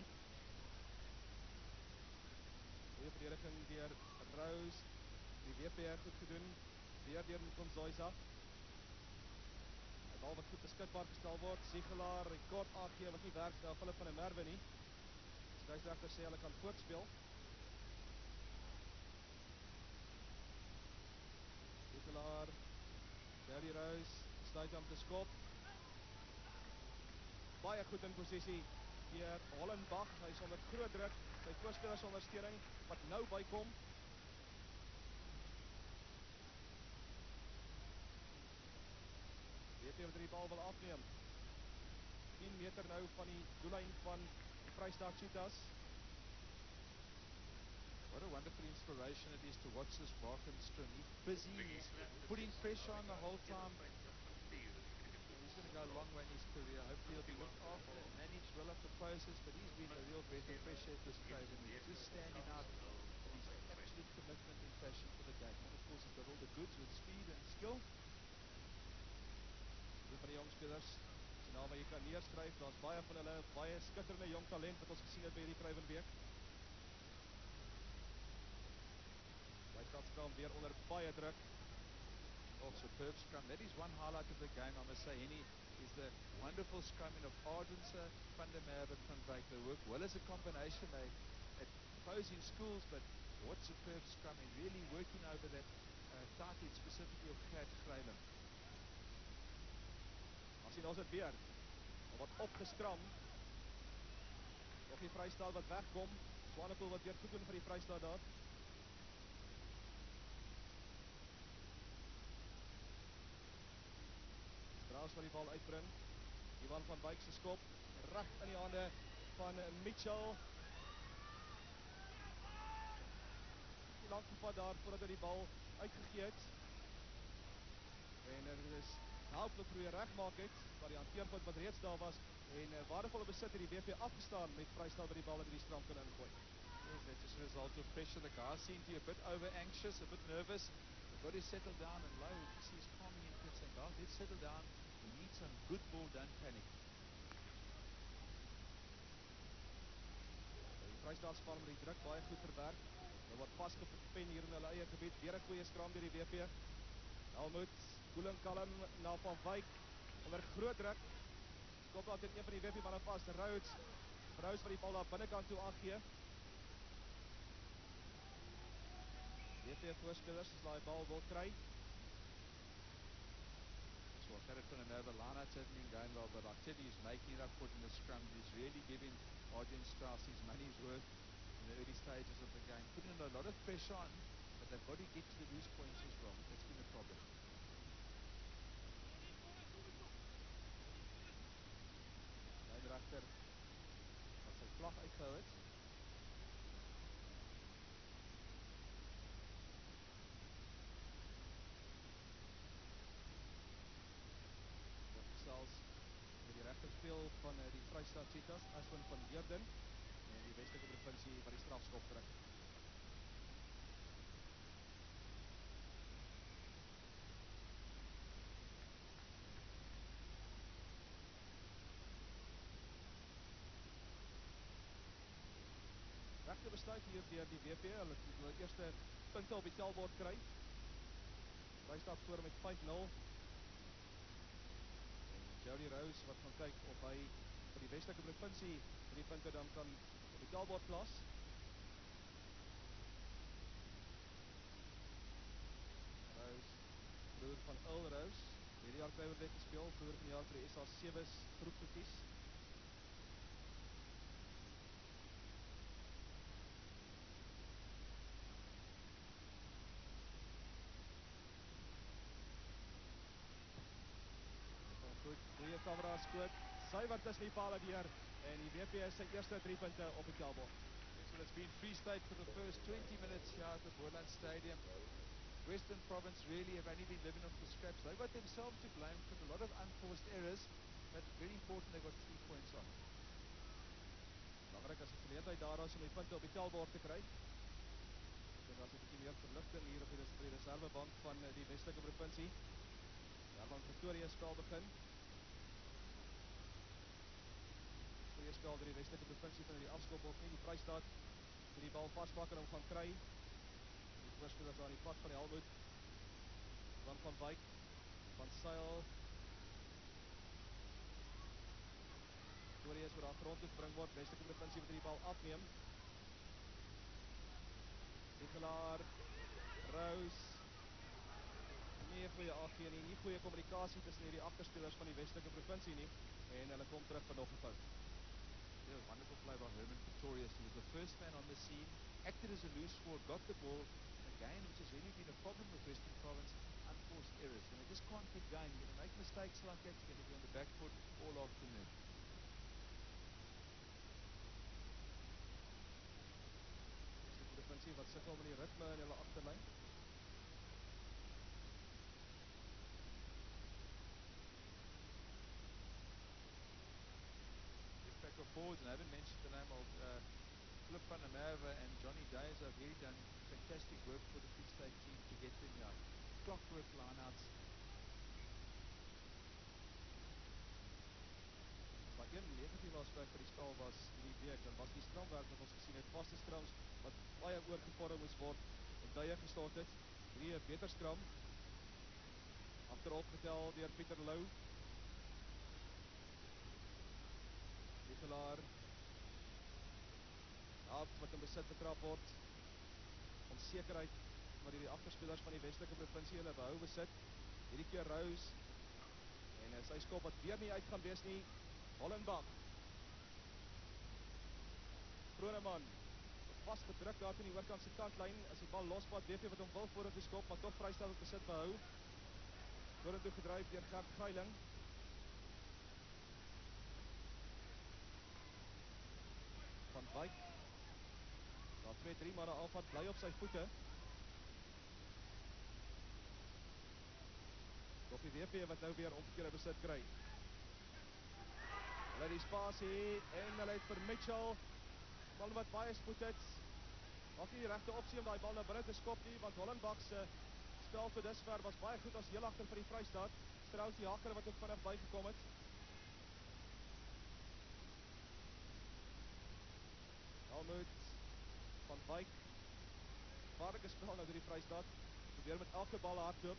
Goeie verdediging deur Rose. Die WP goed gedoen. Weer deur Zoisa. Die bal wat goed beskikbaar gestel word. Siegelaar, rekord aangee wat nie werk na Philip van der Merwe nie. Skeieregter sê hulle kan voortspeel. Siegelaar, Jerry Rose, stuit om te skop. Baie goed in posisie deur Hollenbach. Hy is onder groot druk. Sy voorspelers ondersteuning wat nou bykom. WP wat die bal wil afneem. 10 meter nou van die doellyn van die Vrystaat Cheetahs. What a wonderful inspiration it is to watch this Barkenstrom. He's busy, he's putting pressure on the whole time. He's going to go a long way in his career. Hopefully he'll be looked after and managed well at the process, but he's been a real breath of fresh air, this Craven. He's just standing out with his absolute commitment and passion for the game. And of course he's got all the goods with speed and skill. Een van die jong spelers, sy naam wat jy kan neerskryf, daar is baie van hulle, baie skitterende jong talent wat ons gesien het by hierdie Craven week. Vrystaat scrum weer onder baie druk. Oh, superb scrum. That is one highlight of the game, I must say, Henny, is the wonderful scrumming of Ardense, Van der Merwe, and Van Wyk. They work well as a combination. They at opposing schools, but what superb scrumming, really working over that tight end, specifically of Gert Greiling. As sien ons het weer, wat opgeskram, nog die Vrystaat wat wegkom, Swanepoel wat weer goed doen vir die Vrystaat daar. Strauss wat die bal uitbring, Ivan van Wyk se skop, reg in die hande van Mitchell. Die lang gevat daar, voordat hy die bal uitgegee het. En dit is hopelik probeer regmaak het, maar die hanteerfout wat reeds daar was, en waardevolle besit het die WP afgestaan met Vrystaat wat die bal in die stram kan ingooi. Yes, that's just a result of pressure. The guys seem to be a bit over anxious, a bit nervous. They've got to settle down, and low, you see he's calming in and saying, guys, let's settle down. We need some good ball, don't panic. Die Vrystaat span met die druk baie goed verwerk. Hulle word vasgepen hier in hulle eie gebied. Weer 'n goeie skram deur die WP. Helmut, koel en kalm na Van Wyk onder groot druk. Skop daar teen een van die WP manne vas. Rhodes wat die bal daar binnekant toe aangee. WP voorspelers as daai bal wil kry. So Gerrit van der Merwe, line-outs haven't been going well, but I tell you, he's making it up for it in the scrum. He's really giving Adrian Strauss his money's worth in the early stages of the game. Putting a lot of pressure on, but they've got to get to the loose points as well. That's been the problem. Leidragter wat sy vlag uitgehou het. Selfs met die regterspeel van die Vrystaat Cheetahs, Ashwin van Heerden, en die Westelike provinsie wat die strafskop kry. Regte besluit hier deur die WP, hulle eerste punte op die tellbord kry. Vrystaat voor met 5-0. Jerry Rose wat gaan kyk of hy vir die Westelike provinsie 3 punte dan kan op die tellbord plaas. Rose, broer van Earl Rose, hierdie jaar Craven week gespeel, vroeër van die jaar vir die SA7's groep gekies. Goeie kamera skoot, suiwer tussen die pale deur, En die WP is sy eerste 3 punte op die tellbord. Yes, well, it's been Free State for the first 20 minutes here at the Boland Stadium. Western Province really have only been living off the scraps. They've got themselves to blame for a lot of unforced errors, but very important they got 3 points on. Belangrik as die geleentheid daar is om die punte op die tellbord te kry. En as 'n bietjie meer verligting hier op die reservebank van die Westelike Provinsie. Daar gaan Pretoria spel begin. Pretoria spel deur die Westelike Provinsie van die afskop op nie die Vrystaat vir die bal vasmaak en hom gaan kry. Die voorspelers daar in die pad van die Helmoed. Van Wyk, van Sail. Pretoria is waar daar grond toe gebring word. Westelike Provinsie wat die bal afneem. Nikolaar, Rose, nie goeie AG nie, nie goeie kommunikasie tussen hierdie agterspelers van die Westelike Provinsie nie, en hulle kom terug vir nog 'n fout. Yeah, wonderful play by Herman Pretorius. He was the first man on the scene, acted as a loose forward, got the ball, again, which has really been a problem with Western Province, unforced errors, and they just can't get going. You're going to make mistakes like that, you're going to be on the back foot all afternoon. Wat sukkel met die ritme in hulle agterlyn. Just back and forwards, and I haven't mentioned the name of Flip van der Merwe and Johnny Days have really done fantastic work for the Free State team to get them here. Clockwork lineouts. Maar een negatieve aspek vir die spel was die week, en was die skramwerk wat ons gesien het, vaste skrams wat baie oorgevorm moes word en tye gestort het. Hierdie 'n beter skram. Agterop getel deur Pieter Lou. Nikolaar. Af wat in besit betrap word. Onsekerheid maar die agterspelers van die Westelike Provinsie hulle behou besit. Hierdie keer Rose en sy skop wat weer nie uit gaan wees nie. Hollenbach. Groeneman vasgedruk daar teen die oorkant se kantlyn as die bal lospad WP wat hom wil vorentoe skop maar tog Vrystaat op besit behou. Vorentoe gedryf deur Gert Geiling. Van Wyk. Daar 2-3 manne aanvat bly op sy voete. Op die WP wat nou weer omgekeerde besit kry. Hulle die spasie en hulle het vir Mitchell bal wat baie spoed het. Maak nie die regte opsie om daai bal na binne te skop nie, want Hollenbach se spel tot dusver was baie goed as heel agter vir die Vrystaat. Strauss die hakker wat ook vinnig bygekom het. Helmoed van Wyk. Gevaarlike spel nou deur die Vrystaat. Probeer met elke bal hardloop.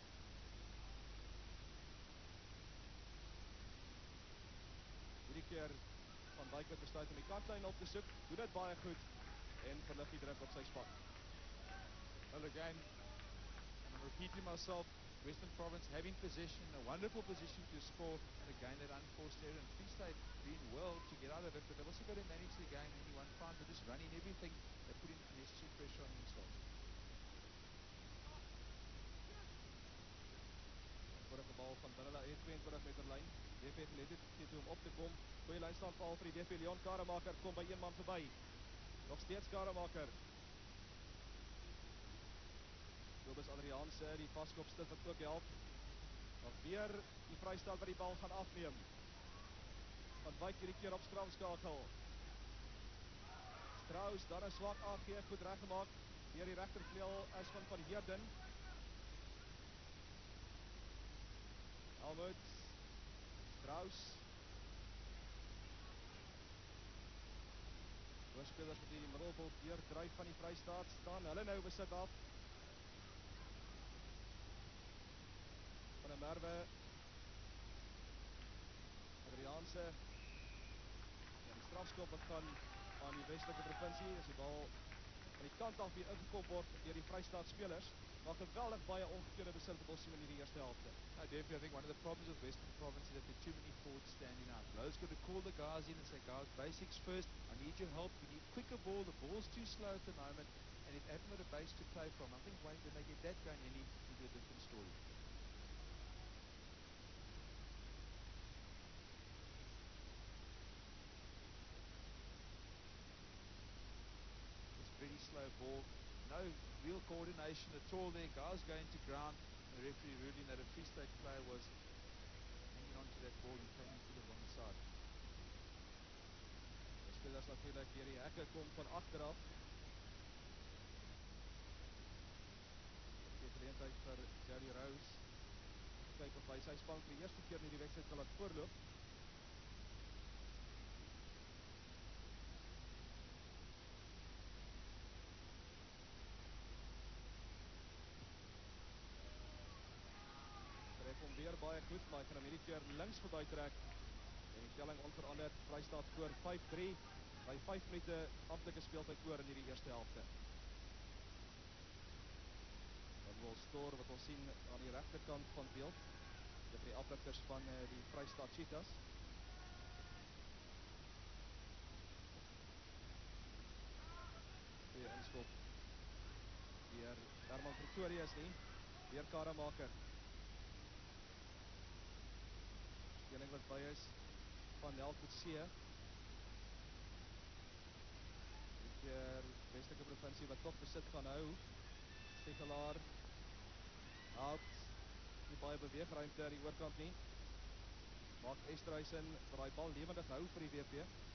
Hierdie keer van Wyk wat besluit om die kantlyn op te soek. Doen dit baie goed en verlig die druk op sy span. Well, again, and I'm repeating myself, Western Province having possession, a wonderful position to score, and again that unforced error, and Free State doing well to get out of it, but they've also got to manage the game any one time. They're just running everything, they're putting unnecessary pressure on themselves. Vorige bal van binne hulle eie 22 meter lyn. DP het geleentheid gegee om op te kom. Goeie lynstaanval vir die DP. Leon Karamaker kom by een man verby. Nog steeds Karamaker. Kobus Adriaanse, die vaskopstit wat ook help. Maar weer die Vrystaat wat die bal gaan afneem. Van Wyk hierdie keer op skramskakel. Strauss, dan 'n swak AG, goed reggemaak deur die regtervleuel Ashman van Heerden. Helmoed, Strauss. Voorspelers wat hierdie middelbult deurdryf van die Vrystaat staan hulle nou besit af. Van 'n Merwe. Adriaanse. Ja, die strafskop wat gaan aan die Westelike Provinsie as die bal aan die kant af weer ingekop word deur die Vrystaat spelers. Maar geweldig baie omgekeerde besit wat ons sien in hierdie eerste helfte. No, definitely, I think one of the problems with Western Province is that there are too many forwards standing out. Lou's got to call the guys in and say, guys, basics first, I need your help, we need quicker ball, the ball's too slow at the moment, and if they haven't got a base to play from, I think when they get that going, Ellie, it'll be a different story. no ball, no real coordination at all there. Guys going to ground. The referee ruling that a Free State player was hanging on to that ball and came into the wrong side. Die spelers natuurlijk deur die hekke kom van agteraf. Die geleentheid vir Jerry Rose. Kyk of hy sy span vir die eerste keer in die wedstryd kan laat voorloop. Trek hom weer baie goed, maar hy gaan hom hierdie keer links verby trek. En die telling onveranderd, Vrystaat voor 5-3. By 5 minute amptelike speeltyd oor in hierdie eerste helfte. Dan wil Stoor wat ons sien aan die regterkant van beeld. Dit die afrigters van die Vrystaat Cheetahs. Goeie inskop deur Herman Pretorius nie. Weer Karamaker. Speling wat by is van Nelford C. Die keer Westelike provinsie wat toch besit gaan hou. Segelaar Houdt nie baie beweegruimte aan die oorkant nie. Maak Esterhuisen wat die bal levendig hou vir die WP.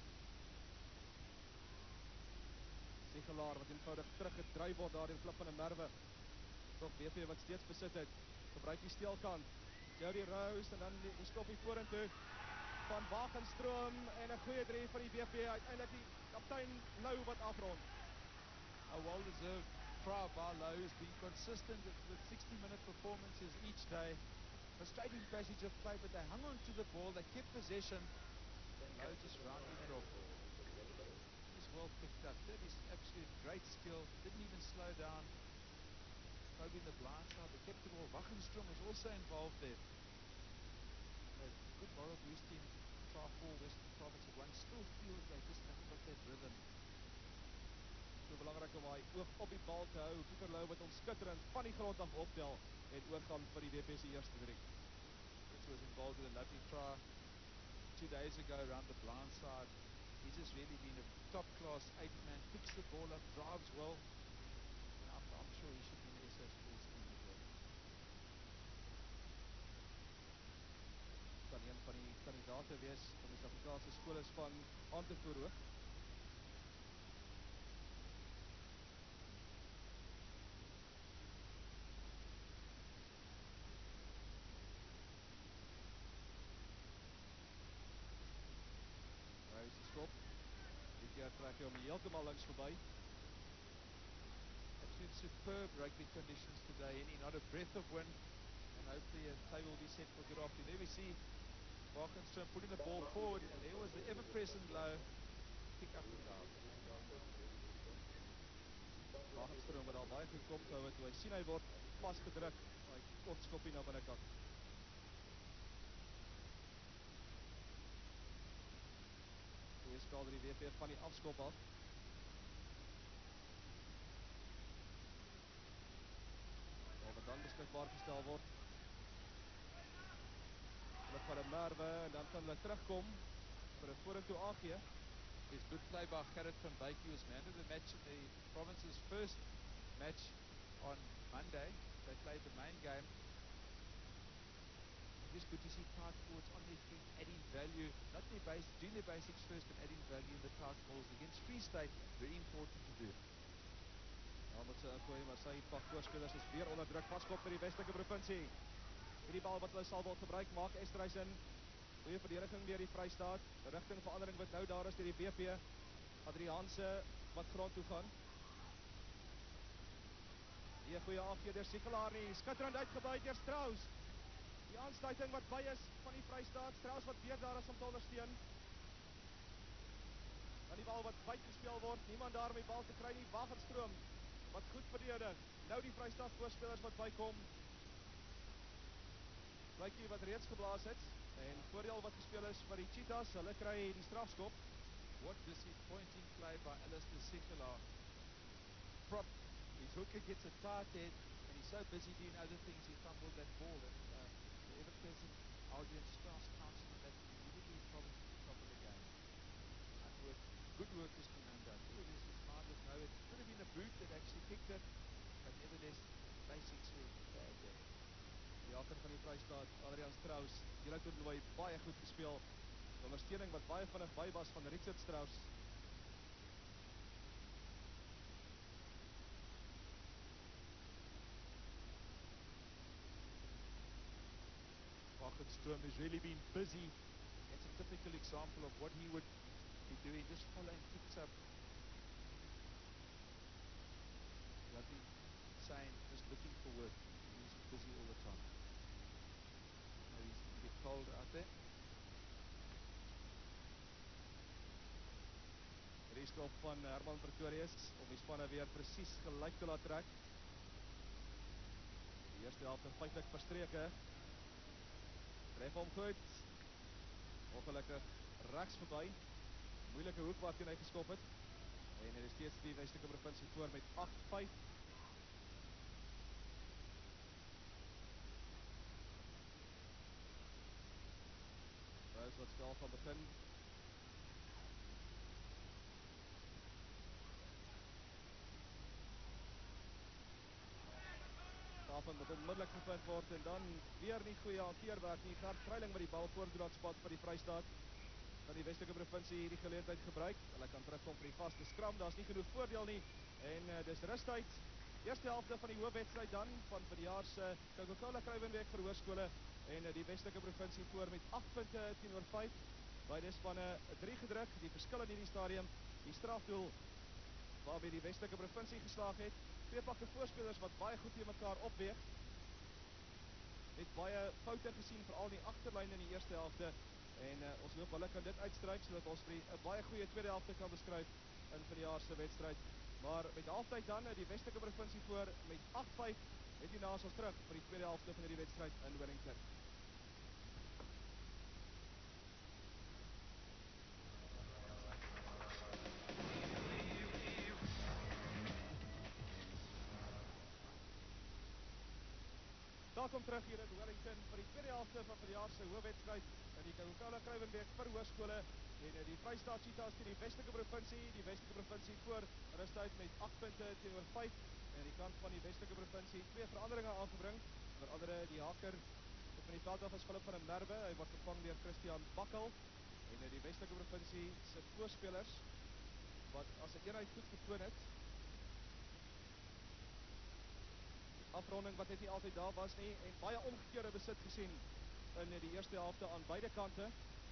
Segelaar wat eenvoudig teruggedryf word daar in Flip van die Merwe. Toch WP wat steeds besit het. Gebruik die steelkant. Jody Rose en dan die skopie vorentoe van Wagenstroom en 'n goeie drie van die WP. Uiteindelik die kaptein Lou wat afrond. A well-deserved try by Lou, who's been consistent with 60-minute performances each day. Frustrating passage of play, but they hung on to the ball, they kept possession. Lou just rounding it off. He's well picked up. That is absolute great skill. Didn't even slow down. Probing the blind side, they kept the ball. Wagenstroom was also involved there. A good moral boosting try for Western Province at one. Still feels they just haven't got that rhythm. So belangrik om hy oog op die bal te hou. Pieter Lou wat ons skitterend van die grond af optel en oorgaan vir die WP se eerste drie. This was involved with a lovely try 2 days ago around the blind side. He's just really been a top-class 8-man, picks the ball up, drives well. I'm sure he should be in the SA Sports team as well. Kan een van die kandidaate wees van die Suid-Afrikaanse skolespan aan te voer ook. Hy is geskop. Die keer trek hy hom heeltemal links verby. Absolute superb rugby conditions today, Henny. Not a breath of wind, and hopefully a play will be set for good afternoon. There we see Wagenstroom putting the ball forward, and there was the ever-present Lou pick up and down. Wagenstroom wat al baie goed kom gehou het, toe hy sien hy word vasgedruk, hy kort skoppie na binnekant. Goeie skaal die WP van die afskop af. Wat dan beskikbaar gestel word. Flip van die Merwe en dan kan hulle terugkom vir 'n vorentoe aangee. It's good play by Gerrit van Wyk. He was man of the match in the province's first match on Monday. They played the main game. It's good to see tight forwards on their feet, adding value, not their base, doing their basics first and adding value in the tight balls against Free State. Very important to do. Dan moet sy ingooi, maar sy pak voorspelers is weer onder druk, vaskop vir die Westelike provinsie. Hierdie bal wat hulle sal wil gebruik, maak Esterhuisen. Goeie verdediging deur die Vrystaat. Rigtingverandering wat nou daar is deur die WP. Adriaanse wat grond toe gaan. Die goeie aangee deur Segelaar nie. Skitterend uitgebuit deur Strauss. Die aansluiting wat by is van die Vrystaat. Strauss wat weer daar is om te ondersteun. Dan die bal wat buitgespeel word. Niemand daar om die bal te kry nie. Wagenstroom wat goed verdedig. Nou die Vrystaat voorspelers wat bykom. Fluitjie wat reeds geblaas het. En voordeel wat gespeel is vir die Cheetahs. Hulle kry die strafskop. What disappointing play by Alistair Segelaar. Prop. His hooker gets a tight head and he's so busy doing other things he fumbled that ball. And the ever-present Adrian Strauss counts on that immediately in Province at the top of the game. Good work has been undone. Look at this, it's minded. No, it could have been a boot that actually kicked it, but nevertheless, basics were bad there. Die haker van die Vrystaat, Adrian Strauss, die toernooi baie goed gespeel. Die ondersteuning wat baie vinnig by was van Richard Strauss. Storm has really been busy. That's a typical example of what he would be doing, just following kicks up. Like he's saying, just looking for work. He's busy all the time. Maybe it's a bit cold out there. Reskop van Herman Pretorius om die spanne weer presies gelyk te laat trek. Die eerste helfte feitlik verstreke. Tref hom goed. Ongelukkig regs verby. Moeilike hoek waarteen hy geskop het. En dit is steeds die Westelike provinsie voor met 8-5. Rose wat spel van begin. Craven moet onmiddellik gevind word en dan weer nie goeie hanteerwerk nie. Gert Vreiling met die bal voor doellandspat vir die Vrystaat. Kan die Westelike provinsie hierdie geleentheid gebruik. Hulle kan terugkom vir die vaste skram. Daar's nie genoeg voordeel nie en dis rustyd. Eerste helfte van die hoofwedstryd dan van vanjaar se Coca-Cola Craven Week vir hoërskole en die Westelike provinsie voor met 8 punte teenoor 5. Beide spanne 3 gedruk. Die verskil in hierdie stadium, die strafdoel waarby die Westelike provinsie geslaag het. Twee pakke voorspelers wat baie goed teen mekaar opweeg. Het baie foute gesien veral in die agterlyn in die eerste helfte en ons hoop hulle kan dit uitstryk sodat ons vir 'n baie goeie tweede helfte kan beskryf in vanjaar se wedstryd. Maar met halftyd dan die Westelike provinsie voor met 8-5 het hiernaas ons terug vir die tweede helfte van hierdie wedstryd in Wellington. Welkom terug hier in Wellington vir die tweede helfte van vanjaar se hoofwedstryd in die Coca-Cola Craven Week vir hoërskole en die Vrystaat Cheetahs teen die Westelike provinsie. Die Westelike provinsie voor rustyd met 8 punte teenoor 5 en aan die kant van die Westelike provinsie twee veranderinge aangebring. Onder andere die haker van die veld af is Philip van der Merwe. Hy word vervang deur Christian Bakkel en die Westelike provinsie se voorspelers wat as 'n eenheid goed getoon het. Afronding wat net nie altyd daar was nie en baie omgekeerde besit gesien in die eerste helfte aan beide kante.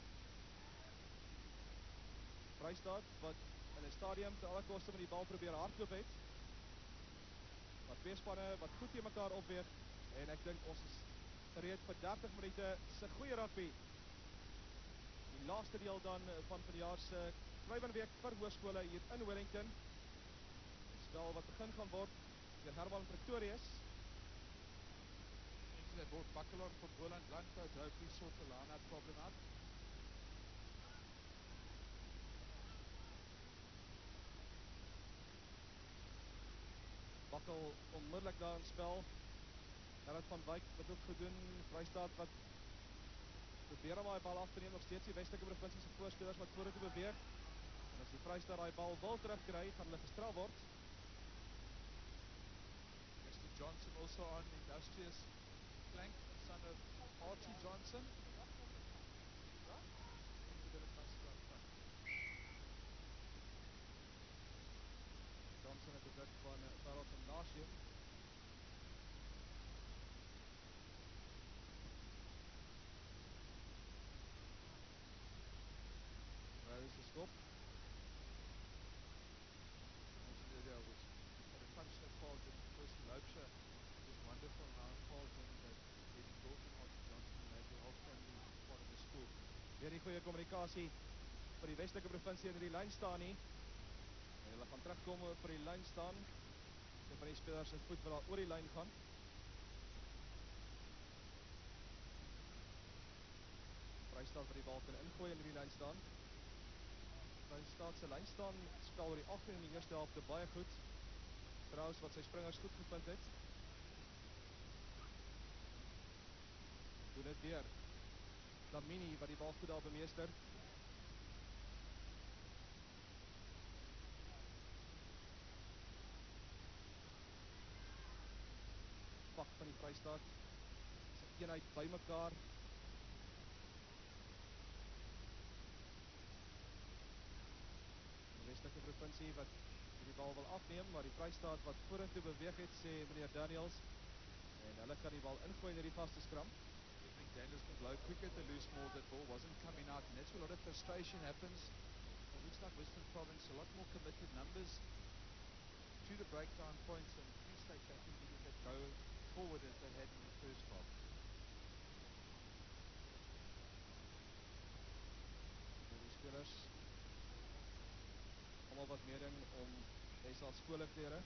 Vrystaat wat in 'n stadium te alle koste met die bal probeer hardloop het. Maar twee spanne wat goed teen mekaar opweeg en ek dink ons is gereed vir 30 minute se goeie rugby. Die laaste deel dan van vanjaar se Craven Week vir hoërskole hier in Wellington. Die spel wat begin gaan word deur Herman Pretorius. That ball buckle on for Boland Landcoat. Hopefully sort the line-out problem out. Bakkel onmiddellik daar in spel. Gerard van Wyk wat ook gedoen. Vrystaat wat probeer om die bal af te neem. Nog steeds die Westelike provinsie se voorspelers wat vorentoe beweeg. En as die Vrystaat daai bal wil terugkry, gaan hulle gestraf word. Mr. Johnson also on Industrious flank, son of Archie Johnson. Johnson het 'n druk van Karel van Nasium. Rose se skop. Earlier was had a functional foul, but first Loubser was wonderful how it falls in that Eddie Dalton Archie Johnson made the whole family part of the school. Weer nie goeie kommunikasie vir die Westelike provinsie in die lyn staan nie. En hulle gaan terugkom vir die lyn staan. Een van die spelers se voet wat daar oor die lyn gaan. Vrystaat wat die bal kan ingooi en in die lyn staan. Vrystaat se lyn staan spel oor die agter in die eerste helfte baie goed. Strauss wat sy springers goed gevind het. Doen dit weer. Lamini wat die bal goed daar bemeester. die Vrystaat. Dis 'n eenheid bymekaar. Die Westelike provinsie wat die bal wil afneem, maar die Vrystaat wat vorentoe beweeg het, sê meneer Daniels. En hulle kan die bal ingooi na die vaste skram. I think Daniels can blow quicker to loose more. That ball wasn't coming out, and that's where a lot of frustration happens. It looks like Western Province a lot more committed numbers to the breakdown points, and Free State Captain didn't let go forward as they had in the first half. Die spelers almal wat meeding om SA skole te leer.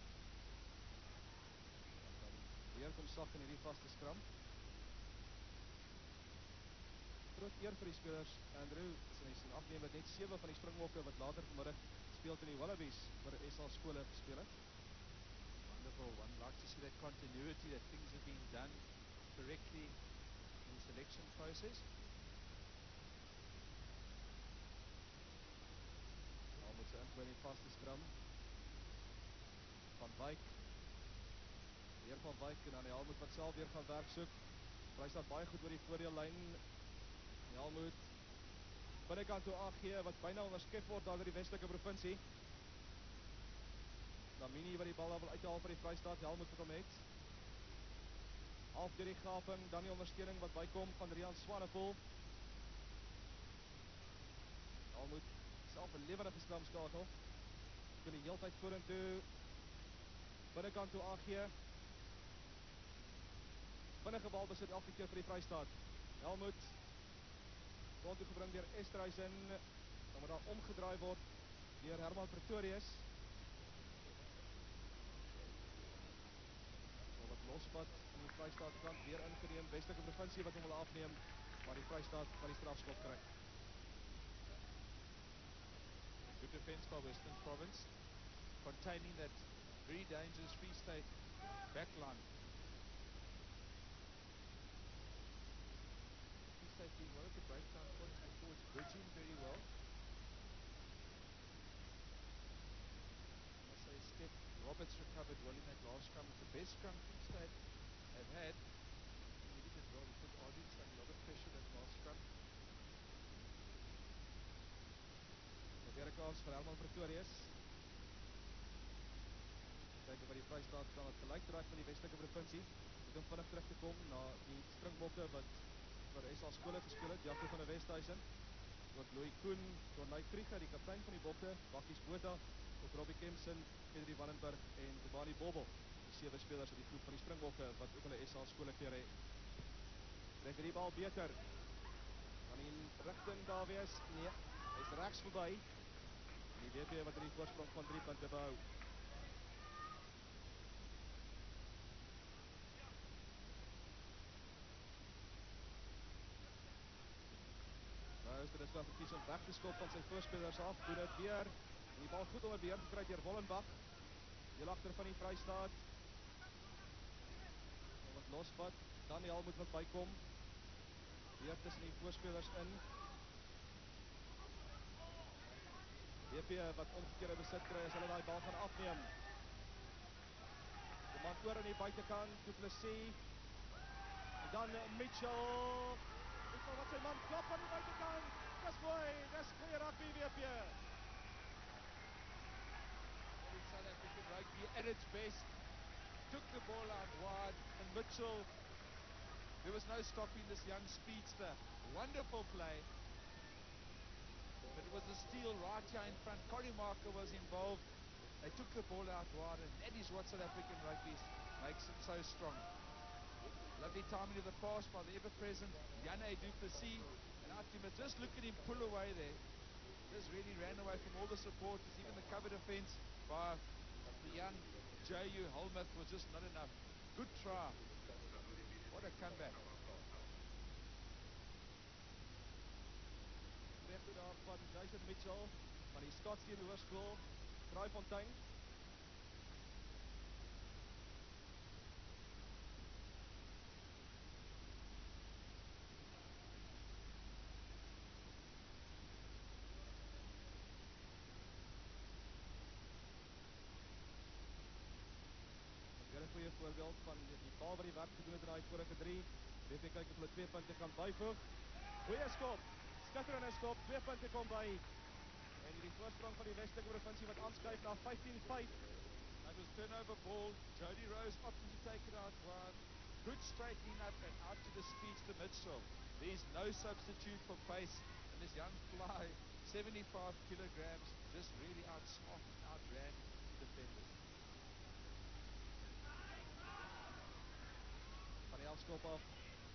Weer kom sak in hierdie vaste skram. Groot eer vir die spelers. Andrew, as jy sien afneem met net 7 van die Springbokke wat later vanmiddag speel teen die Wallabies vir SA skole gespeel het. Wonderful. One like to see that continuity, that things have been done correctly in the selection process. Al moet sy ingooi in die vaste skram. Van Wyk. Weer van Wyk en dan die Helmoet wat self weer gaan werk soek. Vrystaat baie goed oor die voordeellyn. Die Helmoet binnekant toe aangee wat byna onderskep word daar in die Westelike provinsie. Damini wat die bal wil uithaal vir die Vrystaat. Die Helmoet met hom het. Half deur die gaping, dan die ondersteuning wat bykom van Rian Swanepoel. Die Helmoet self 'n lewendige skram skakel. Kan die heeltyd vorentoe binnekant toe aangee. Vinnige bal besit elke keer vir die Vrystaat. Helmoet rond toe gebring deur Esterhuizen. Dan moet daar omgedraai word deur Herman Pretorius. Wat losvat in die Vrystaat kant weer ingeneem. Westelike provinsie wat hom wil afneem, maar die Vrystaat kan die strafskop kry. Good defense by Western Province, containing that very dangerous Free State backline. Free State doing well at the breakdown points before, it's bridging very well. I must say Steph Roberts recovered well in that last scrum. It's the best scrum Free State have had. He did it well because Arden's had a lot of pressure that last scrum. Weer 'n kans vir Herman Pretorius. Kyk of die Vrystaat kan wat gelyk draai van die Westelike provinsie. Moet hom vinnig terug te kom na die Springbokke wat vir SA skole gespeel het. Jaco van der Westhuizen, ook Louis Koen, Cornay Krieger, die kaptein van die Bokke, Bakkies Botha, ook Robbie Kempson, Pedri Wallenberg en Tobani Bobbel. Die 7 spelers uit die groep van die Springbokke wat ook hulle SA skole klere het. Trek die bal beter. Kan in rigting daar wees? Nee, hy's regs verby. Die WP wat in die voorsprong van 3 punte behou. Dit is wel verkies om weg te skop van sy voorspelers af. Doen dit weer. En die bal goed onder beheer gekry deur Wollenbach. Heel agter van die Vrystaat. Wat losvat. Daniel moet wat bykom. Weer tussen die voorspelers in. WP wat omgekeerde besit kry as hulle daai bal gaan afneem. Die man oor aan die buitekant, Du Plessis. En dan Mitchell. Mitchell wat sy man klap aan die buitekant. Dis mooi, dis goeie rugby WP. It's South African rugby at its best. Took the ball out wide, and Mitchell, there was no stopping this young speedster. Wonderful play. But it was a steal right here in front. Corey Marker was involved. They took the ball out wide, and that is what South African rugby makes it so strong. Lovely timing of the pass by the ever-present Jane Du Plessis. And Ultimate, just look at him pull away there. Just really ran away from all the supporters. Even the cover defense by the young J.U. Holmuth was just not enough. Good try. What a comeback. Toe daar van Jason Mitchell van die Scottsdale Hoërskool, Kraaifontein. Weer 'n goeie voorbeeld van die bal wat die werk gedoen het in daai vorige 3. WP kyk of hulle 2 punte kan byvoeg. Goeie skop. Skitterende skop. 2 punte kom by. En hierdie voorsprong van die Westelike provinsie wat aanskuif na 15-5. That was turnover ball. Jody Rose opting to take it out wide. Good straightening up and out to the speeds to Mitchell. There's no substitute for pace. And this young fly, 75 kilograms, just really outsmarted and outran the defenders. Van die afskop af.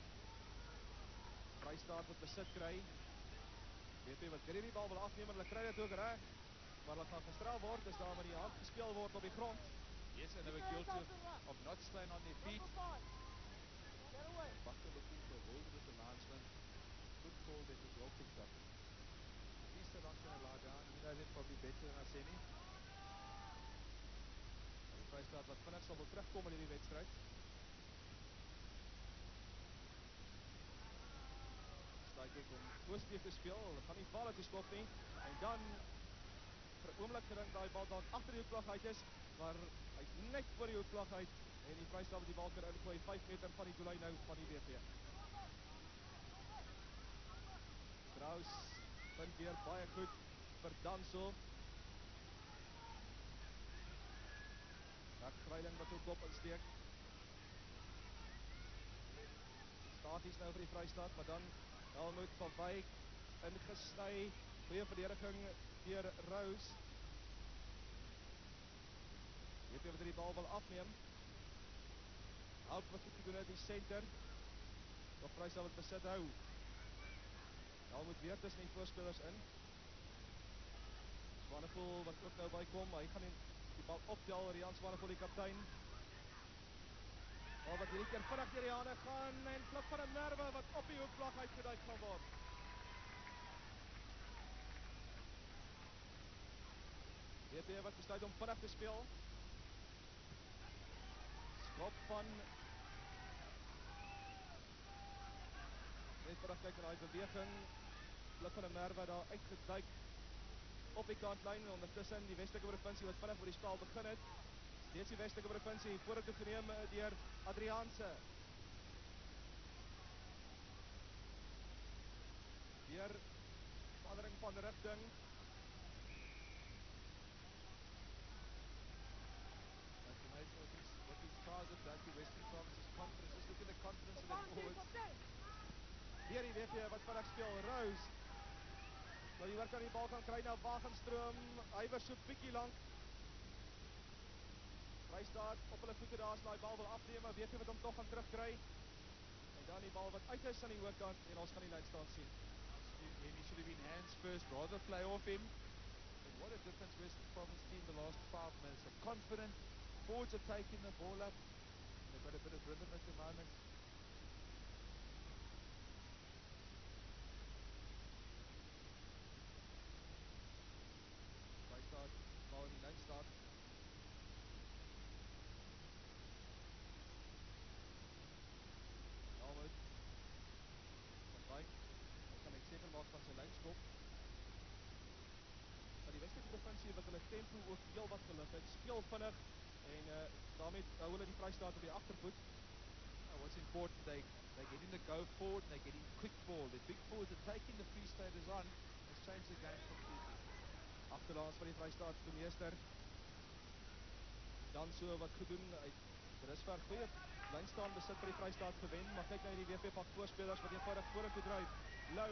Vrystaat wat besit kry. WP wat weer die bal wil afneem en hulle kry dit ook reg. Maar hulle gaan gestraf word as daar met die hand gespeel word op die grond. Yes, and they were guilty of not staying on their feet. Buckle looking for a hold with the linesman. Good call, that was well picked up. At least they're not going to lie down. You know them probably better than us any. Die Vrystaat wat vinnig sal wil terugkom in hierdie wedstryd. Kyk om positief te speel, hulle gaan nie valle te skop nie, en dan vir 'n oomblik gedink daai bal dalk agter die hoekvlag uit is, maar hy is net voor die hoekvlag uit, en die Vrystaat wat die bal kan ingooi, 5 meter van die doellyn nou van die WP. Strauss vind weer baie goed vir Danso. Vryling wat ook kop insteek. Staties nou vir die Vrystaat, maar dan Helmoet van Wyk ingesny, goeie verdediging deur Rose. Weet jy wat die bal wil afneem? Help wat goed gedoen het die center. Nog Vrystaat wat besit hou. Helmoet weer tussen die voorspelers in. Swanepoel wat ook nou bykom, hy gaan die bal optel, Rian Swanepoel die kaptein. Bal wat hierdie keer vinnig deur die hande gaan en flip van 'n Merwe wat op die hoekvlag uitgeduik gaan word. WP wat besluit om vinnig te speel. Skop van net vinnig kyk na daai beweging. Flip van 'n Merwe daar uitgeduik op die kantlyn, ondertussen die Westelike provinsie wat vinnig oor die spel begin het. Steeds die Westelike provinsie vorentoe geneem deur Adriaanse. Weer verandering van rigting. That's amazing what these cars have done to Western Province's confidence. Just look at the confidence of their forwards. Weer die WP wat vinnig speel, Rose. Nou die werk aan die bal kan kry na Wagenstroom. Hy was so bietjie lank. Vrystaat op hulle voete daar as daai bal wil afneem, maar WP wat hom tog gaan terugkry. En dan die bal wat uit is aan die hoërkant en ons gaan die lyn staan sien. He should have been hands first, rather play off him. But what a difference Western Province team the last 5 minutes. They're confident, forwards are taking the ball up. They've got a bit of rhythm at the moment. Vrystaat, bal in die lyn staat. Seker maak van sy lynskop. Maar die Westelike provinsie wat hulle tempo ook heel wat gelig het, speel vinnig en daarmee hou hulle die Vrystaat op die agtervoet. What's important, they getting the go forward and they're getting quick ball. The big forwards are taking the Free Staters on. It's changed the game completely. Agterlaas van die Vrystaat die meester. Dan so wat gedoen, hy rusver goeie lynstaan besit vir die Vrystaat gewen, maar kyk nou hierdie WP pak voorspelers wat eenvoudig vorentoe dryf. Lou.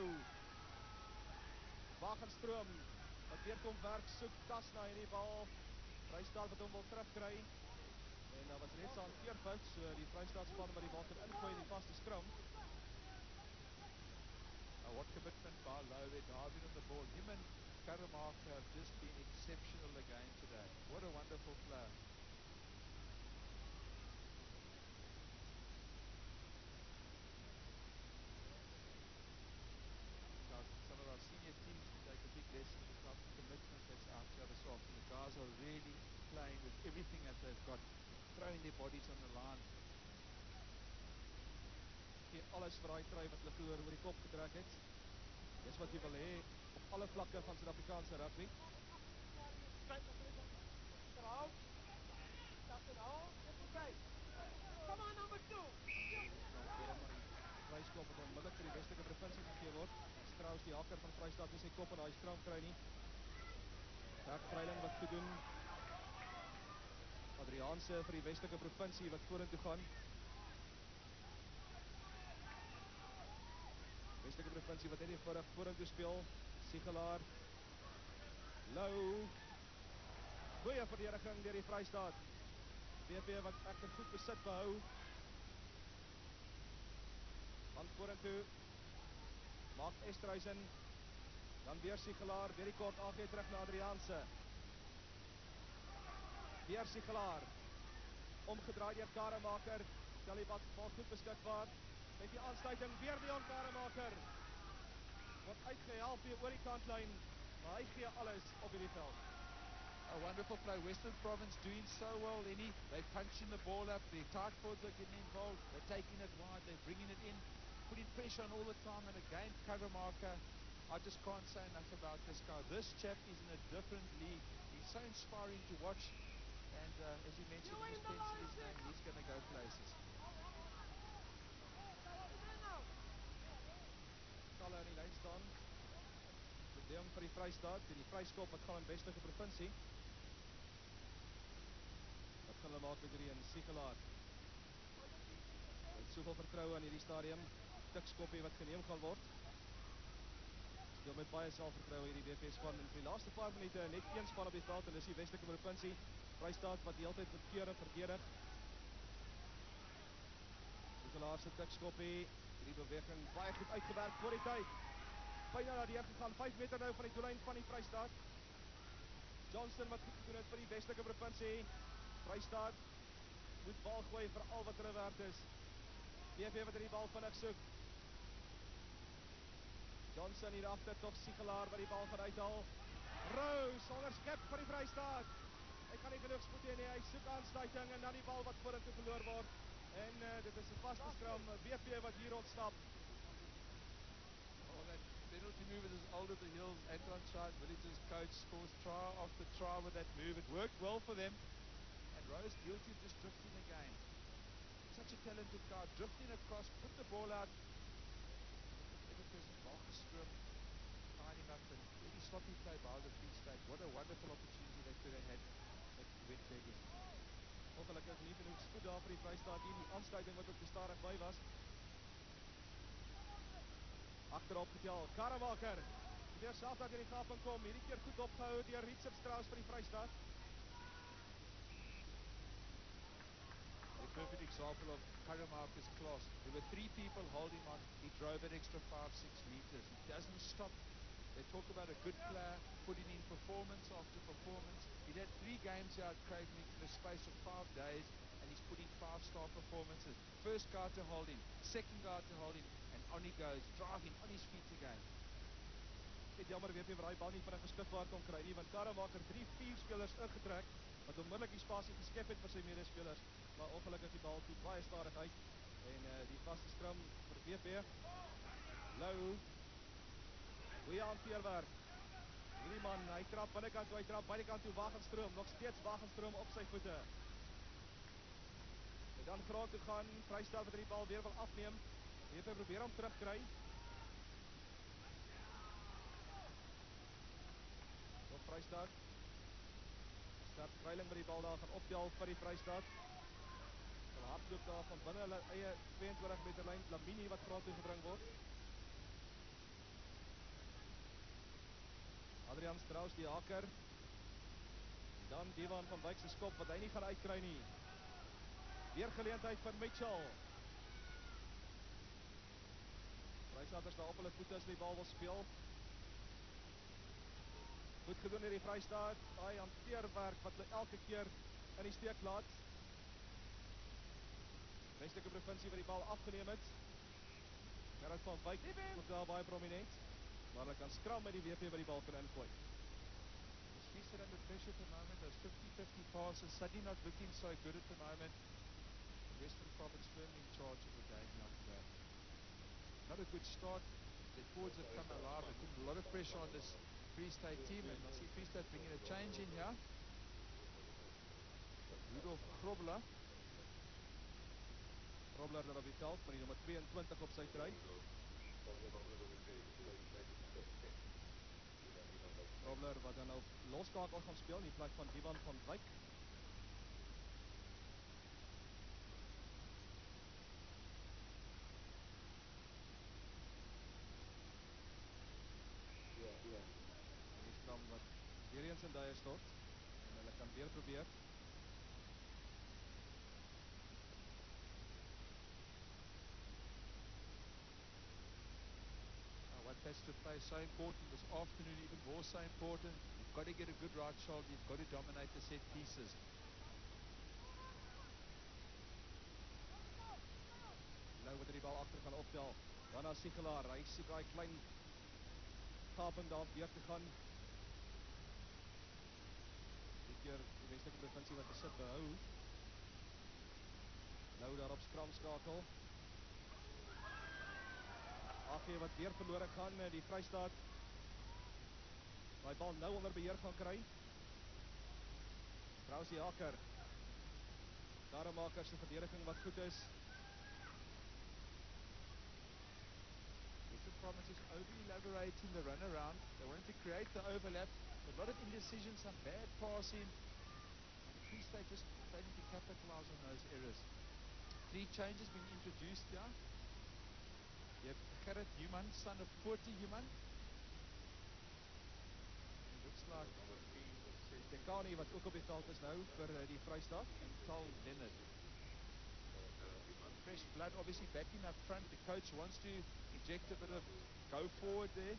Wagenstroom wat weer kom werk, soek Kasna in die bal. Vrystaat wat hom wil terugkry. En daar was reeds 'n hanteerfout, so die Vrystaatspan wat die bal kan ingooi in die vaste skram. What commitment by Lou, they're diving on the ball. Him and Karamarka have just been exceptional again today. What a wonderful player. Some of our senior teams can take a big lesson from the type of commitment that's out here this afternoon. The guys are really playing with everything that they've got, throwing their bodies on the line. Gee alles vir daai try wat hulle vroeër oor die kop getrek het. Dis wat jy wil hê op alle vlakke van Suid-Afrikaanse rugby. Vrystaat nie sy kop in daai skram kry nie. Bert Vreiling wat goed doen. Adriaanse vir die Westelike provinsie wat vorentoe gaan. Westelike provinsie wat net eenvoudig vorentoe speel. Siegelaar. Lou. Goeie verdediging deur die Vrystaat. WP wat egter goed besit behou. Van vorentoe. Maak Esterhuizen. Dan weer Siegelaar. Weer die kort aangee terug na Adriaanse. Weer Siegelaar. Omgedraai deur Karemaker. Stel die bal goed beskikbaar. Met die aansluiting weer Dion Karemaker. Word uitgehelp hier oor die kantlyn. Maar hy gee alles op hierdie veld. A wonderful play. Western Province doing so well, Lenny. They're punching the ball up. The tight forwards are getting involved. They're taking it wide. They're bringing it in. Putting pressure on all the time. And again, Karemaker. I just can't say enough about this guy. This chap is in a different league. He's so inspiring to watch. And as you mentioned, he just penciled his name. He's going to go places. Talle in die lyn staan. Probleem vir die Vrystaat. Die vryskop wat gaan in Westelike provinsie. Wat gaan hulle maak met hierdie Siegelaar? Met soveel vertroue in hierdie stadium. Tikskoppie wat geneem gaan word. Speel met baie selfvertroue hierdie WP span. En vir die laaste paar minute net een span op die veld en dis die Westelike provinsie. Vrystaat wat die hele tyd verkeer en verdedig. Siegelaar se tikskoppie. Die beweging baie goed uitgewerk voor die tyd. Byna daardeur gegaan, 5 meter nou van die doellyn van die Vrystaat. Johnson wat goed gedoen het vir die Westelike provinsie. Vrystaat moet bal gooi vir al wat hulle werd is. WP wat die bal vinnig soek. Johnson hier agter, tog Siegelaar wat die bal gaan uithaal. Rose onderskep vir die Vrystaat. Hy kan nie genoeg spoed hê nie, hy soek aansluiting en dan die bal wat vorentoe verloor word. En dit is 'n vaste skram, WP wat hier ontstap. Oh, that penalty move is as old as the hills. Anton Scheid, Village's coach, scores try after try with that move. It worked well for them. And Rose guilty of just drifting again. Such a talented guy, drifting across, put the ball out. Every person, Markstrom, tied him up and really sloppy play by the Free State. What a wonderful opportunity they could have had at Wetbegging. Ongelukkig nie genoeg spoed daar vir die Vrystaat hier, die aansluiting wat op te stadig by was. Agterop getel, Karemaker. Weer self dat in die gaping kom, hierdie keer goed opgehou deur Rietsep Strauss vir die Vrystaat. A perfect example of Karemaker's class. There were 3 people holding on. He drove an extra 5-6 meters. He doesn't stop. They talk about a good player putting in performance after performance. He had 3 games here at Craven in the space of 5 days, and he's putting 5-star performances. First guy to hold him, second guy to hold him, and on he goes, driving on his feet again. Dit jammer WP waar hy bal nie vinnig beskikbaar kon kry nie, want Karemaker 3-4 spelers ingetrek wat onmiddellik die spasie geskep het vir sy medespelers, maar ongelukkig die bal toe baie stadig uit en die vaste skram vir WP. Lou. Goeie hanteerwerk. Hierdie man, hy trap binnekant toe, hy trap buitekant toe, Wagenstroom, nog steeds Wagenstroom op sy voete. En dan grond toe gaan, Vrystaat wat die bal weer wil afneem. WP probeer hom terugkry. Op Vrystaat. Start Vreiling met die bal daar gaan optel vir die Vrystaat. Hulle hardloop daar van binne hulle eie 22 meter lyn, Lamini wat grond toe gebring word. Adrian Strauss die haker. Dan Divan van Wyk se skop wat hy nie gaan uitkry nie. Weer geleentheid vir Mitchell. Vrystaaters daar op hulle voete as die bal wil speel. Goed gedoen hier die Vrystaat. Daai hanteerwerk wat hulle elke keer in die steek laat. Westelike provinsie wat die bal afgeneem het. Gerard van Wyk ook daar baie prominent. Maar hulle kan skram met die WP wat die bal kan ingooi. He's still under pressure at the moment. Those 50-50 passes suddenly not looking so good at the moment. Western Province firmly in charge of the game now today. Not a good start. The forwards have come alive. They put a lot of pressure on this Free State team, and I see Free State bringing a change in here. Rudolf Grobler. Grobler daar op die veld, met die nummer 22 op sy trui. Grobler wat dan op loskakel gaan speel in die plek van Ivan van Wyk. En die skram wat weer eens in duie stort en hulle kan weer probeer. What has to play so important this afternoon, even more so important. You've got to get a good right shoulder. You've got to dominate the set pieces. Nou wat die bal agter gaan optel. Dan na Sigelaar. Hy soek daai klein gaping daar deur te gaan. Die keer die Westelike provinsie wat besit behou. Nou daarop skram skakel. AG wat weer verlore gaan, die Vrystaat. Daai bal nou onder beheer gaan kry. Trousie Hakker. Daarmakers se verdediging wat goed is. The Province is over-elaborating the runaround. They wanted to create the overlap. A lot of indecision, some bad passing. And the Free State just failing to capitalize on those errors. 3 changes being introduced here. You have Gerrit Human, son of Forty Human. It looks like Dekani wat ook op die veld is nou vir die Vrystaat. And Tal Leonard. Fresh blood, obviously backing up front. The coach wants to inject a bit of go forward there.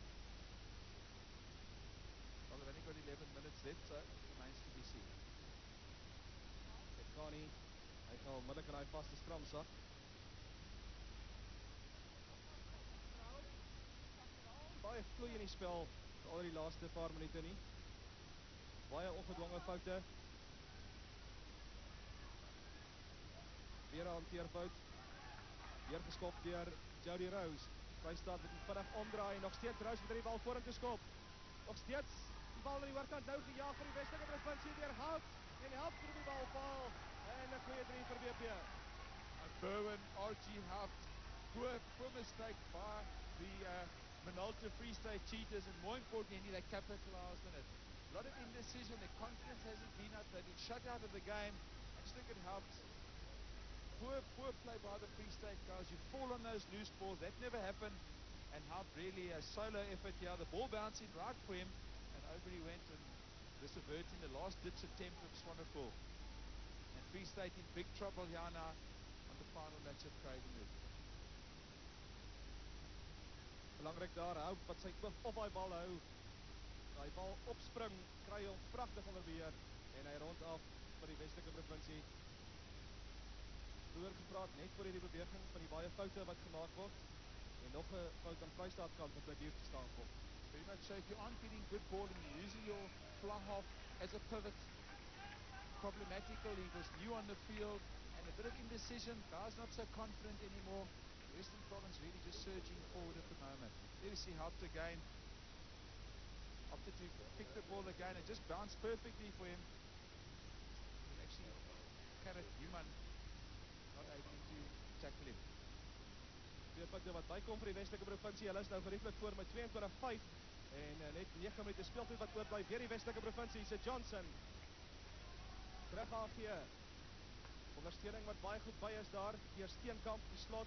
Well, they've only got 11 minutes left, so it remains to be seen. Dekani, hy gaan onmiddellik in daai vaste skram sak. Baie vloei in die spel vir al die laaste paar minute nie. Baie ongedwonge foute. Weer 'n hanteerfout. Weer geskop deur Jody Rose. Vrystaat met 'n vinnig omdraai. Nog steeds Rose met die bal vorentoe skop. Nog steeds die bal aan die oorkant nou gejaag vir die Westelike provinsie deur Hout. En Hout vir die bal val. En 'n goeie 3 vir WP. Berwin, RG Hout. Poor mistake by the Minolta Free State Cheetahs, and more importantly, they capitalized on it. A lot of indecision, their confidence hasn't been up, they've been shut out of the game. I just think it helped. Poor play by the Free State guys. You fall on those loose balls, that never happened. And Hout really a solo effort here. The ball bouncing right for him, and over he went and just averting the last ditch attempt of Swanepoel. And Free State in big trouble here now on the final match at Craven. Belangrik daar, Hout wat sy oog op daai bal hou. Daai bal opspring, kry hom pragtig onder beheer en hy rond af vir die Westelike provinsie. Vroeër gepraat net voor hierdie beweging van die baie foute wat gemaak word en nog 'n fout aan Vrystaat kant wat by buurt te staan kom. Very much so. If you aren't getting good ball and you're using your fly half as a pivot, problematical. He was new on the field and a bit of indecision. Guys not so confident anymore. Western Province really just surging forward at the moment. There we see helped again. Opted to pick the ball again and just bounced perfectly for him. And actually, Gerrit Human not able to tackle him. Twee punte wat bykom vir die Westelike provinsie. Hulle is nou gerieflik voor met 22-5 en net 9 minute speeltyd wat oorbly weer die Westelike provinsie se Johnson. Terug AG. Ondersteuning wat baie goed by is daar deur Steenkamp die slot.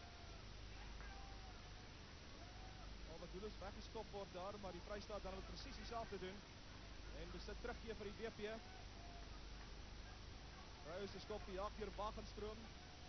Wat Doelus weggeskop word daar, maar die Vrystaat dan moet presies dieselfde doen en besit teruggee vir die WP. Rose skop die jaag deur Wagenstroom.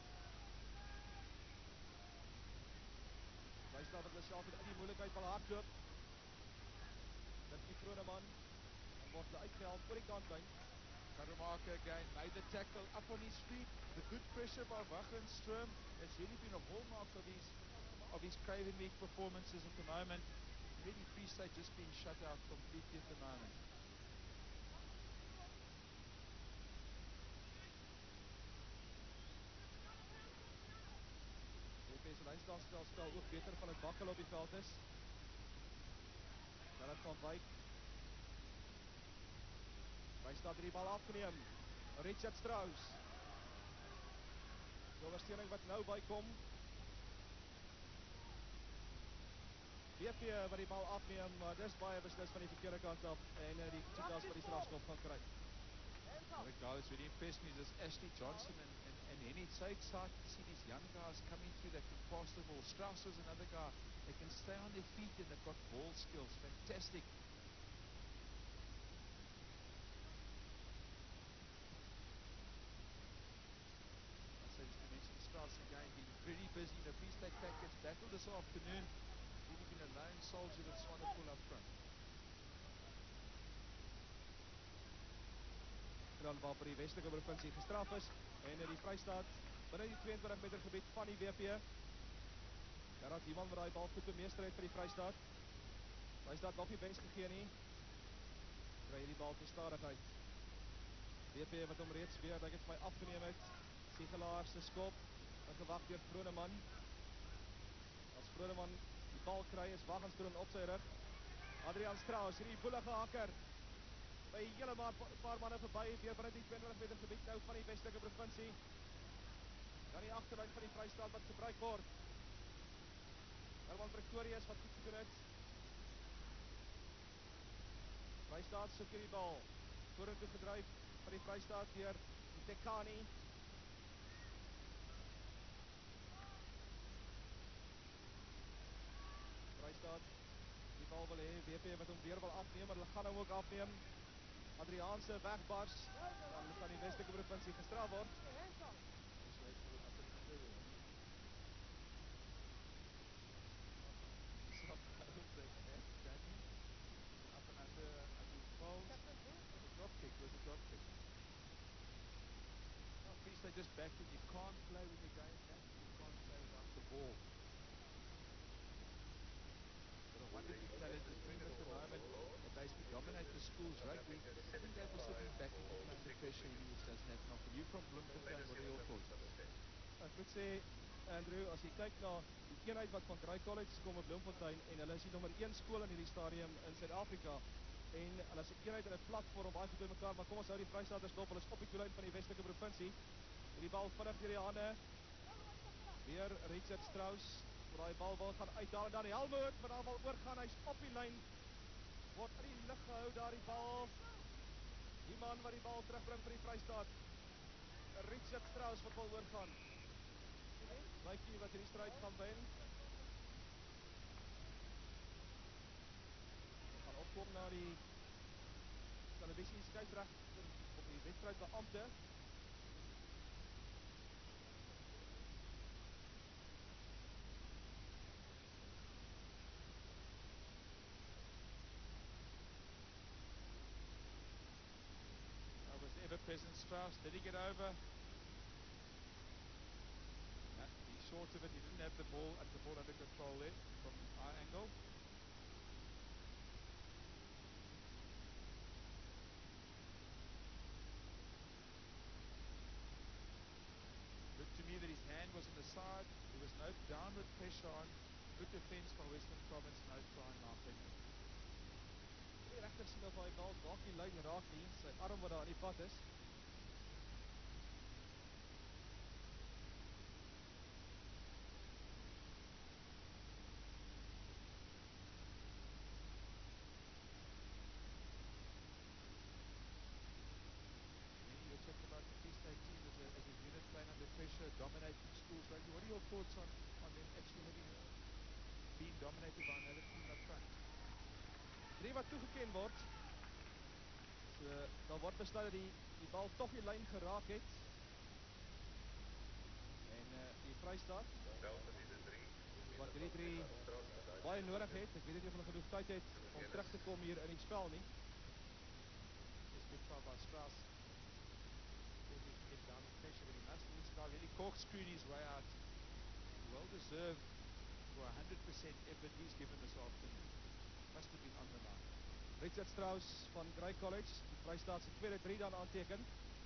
Vrystaat wat hulle self in die moeilikheid wil hardloop. Dit die Groeneman en word hulle uitgehelp voor die kantlyn. Karumaka again made the tackle up on his feet. The good pressure by Wagenstroom. It's really been a hallmark of his Craven Week performances at the moment. Really Free State just being shut out completely at the moment. Die lynstelsel spel ook beter van het Bakkel op die veld is. Dan het van Wyk. Vrystaat die bal afgeneem. Richard Strauss. Die ondersteuning wat nou bykom. BP wat die bal afneem, maar dis baie beslis van die verkeerde kant af en die Cheetahs wat die strafskop gaan kry. The guy that's really impressed me is this Ashley Johnson and Henny. It's so exciting to see these young guys coming through that can pass the ball. Strauss was another guy. They can stay on their feet and they've got ball skills. Fantastic. So just to mention Strauss again, being very busy in the Free State Packers battle this afternoon. Really been a lone soldier with Swanepoel up front. Dan waar vir die Westelike provinsie gestraf is en die Vrystaat binne die 22 meter gebied van die WP. Gerard Human wat daai bal goed bemeester het vir die Vrystaat. Vrystaat nog nie bens gegee nie. Kry hierdie bal te stadig uit. WP wat hom reeds weer, ek het vir my afgeneem het. Siegelaar se skop, gewag deur Groeneman. As Groeneman die bal kry, is Wagenstroon op sy rug. Adrian Strauss, hierdie boelige hakker. By hele paar manne verby, weer binne die 22 meter gebied nou van die Westelike provinsie. Dan die agterlyn van die Vrystaat wat gebruik word. Herman Pretorius wat goed gedoen het. Vrystaat soek hierdie bal. Vorentoe gedryf van die Vrystaat deur Tekani. Vrystaat die bal wil hê, WP wat hom weer wil afneem, maar hulle gaan hom ook afneem. Adriaanse wegbars, dan kan die Westelike provinsie gestraf word. They just back it. You can't play when you're going back. You can't play without the ball. But a wonderfully talented team at the moment that basically dominate the school's rugby. I think they're sitting back and not under pressure in which doesn't happen often. You from Bloemfontein, what are your thoughts? Ek moet sê, Andrew, as jy kyk na die eenheid wat van Grey College kom op Bloemfontein en hulle is die nommer 1 skool in hierdie stadium in Suid-Afrika en hulle is 'n eenheid in 'n platform baie goed by mekaar, maar kom ons hou die Vrystaaters dop, hulle is op die doellyn van die Westelike provinsie. Die bal vinnig deur die hande. Weer Richard Strauss, wat daai bal wil gaan uithaal en dan Helmut wat daar wil oorgaan, hy's op die lyn. Word in die lug gehou daar die bal. Die man wat die bal terugbring vir die Vrystaat. Richard Strauss wat wil oorgaan. Lykie wat hierdie stryd gaan wen. Ons gaan opkom na die televisie skeieregter op die wedstrydbeampte. Ever-present Strauss, did he get over? No, he's short of it. He didn't have the ball under control there from our angle. Looked to me that his hand was on the side. There was no downward pressure on. Good defense from Western Province, no try in my opinion. Die regter sien of hy bal dalk die lyn raak nie, sy arm wat daar aan die pad is. You talk about the Free State team as a unit playing under pressure, dominating schools rugby. What are your thoughts on them actually having been dominated by another team up front? 3 wat toegeken word. So, dan word besluit dat die bal toch die lyn geraak het. En die Vrystaat, wat hierdie 3 baie nodig het, ek weet nie of hulle genoeg tyd het om terug te kom hier in die spel nie. Just good try by Strauss. Thought he could get down the pressure, but he must. This guy really corkscrewed his way out. Well deserved for 100% effort he's given this afternoon. Must have been on the line. Richard Strauss van Grey College, die Vrystaat se tweede 3 dan aanteken.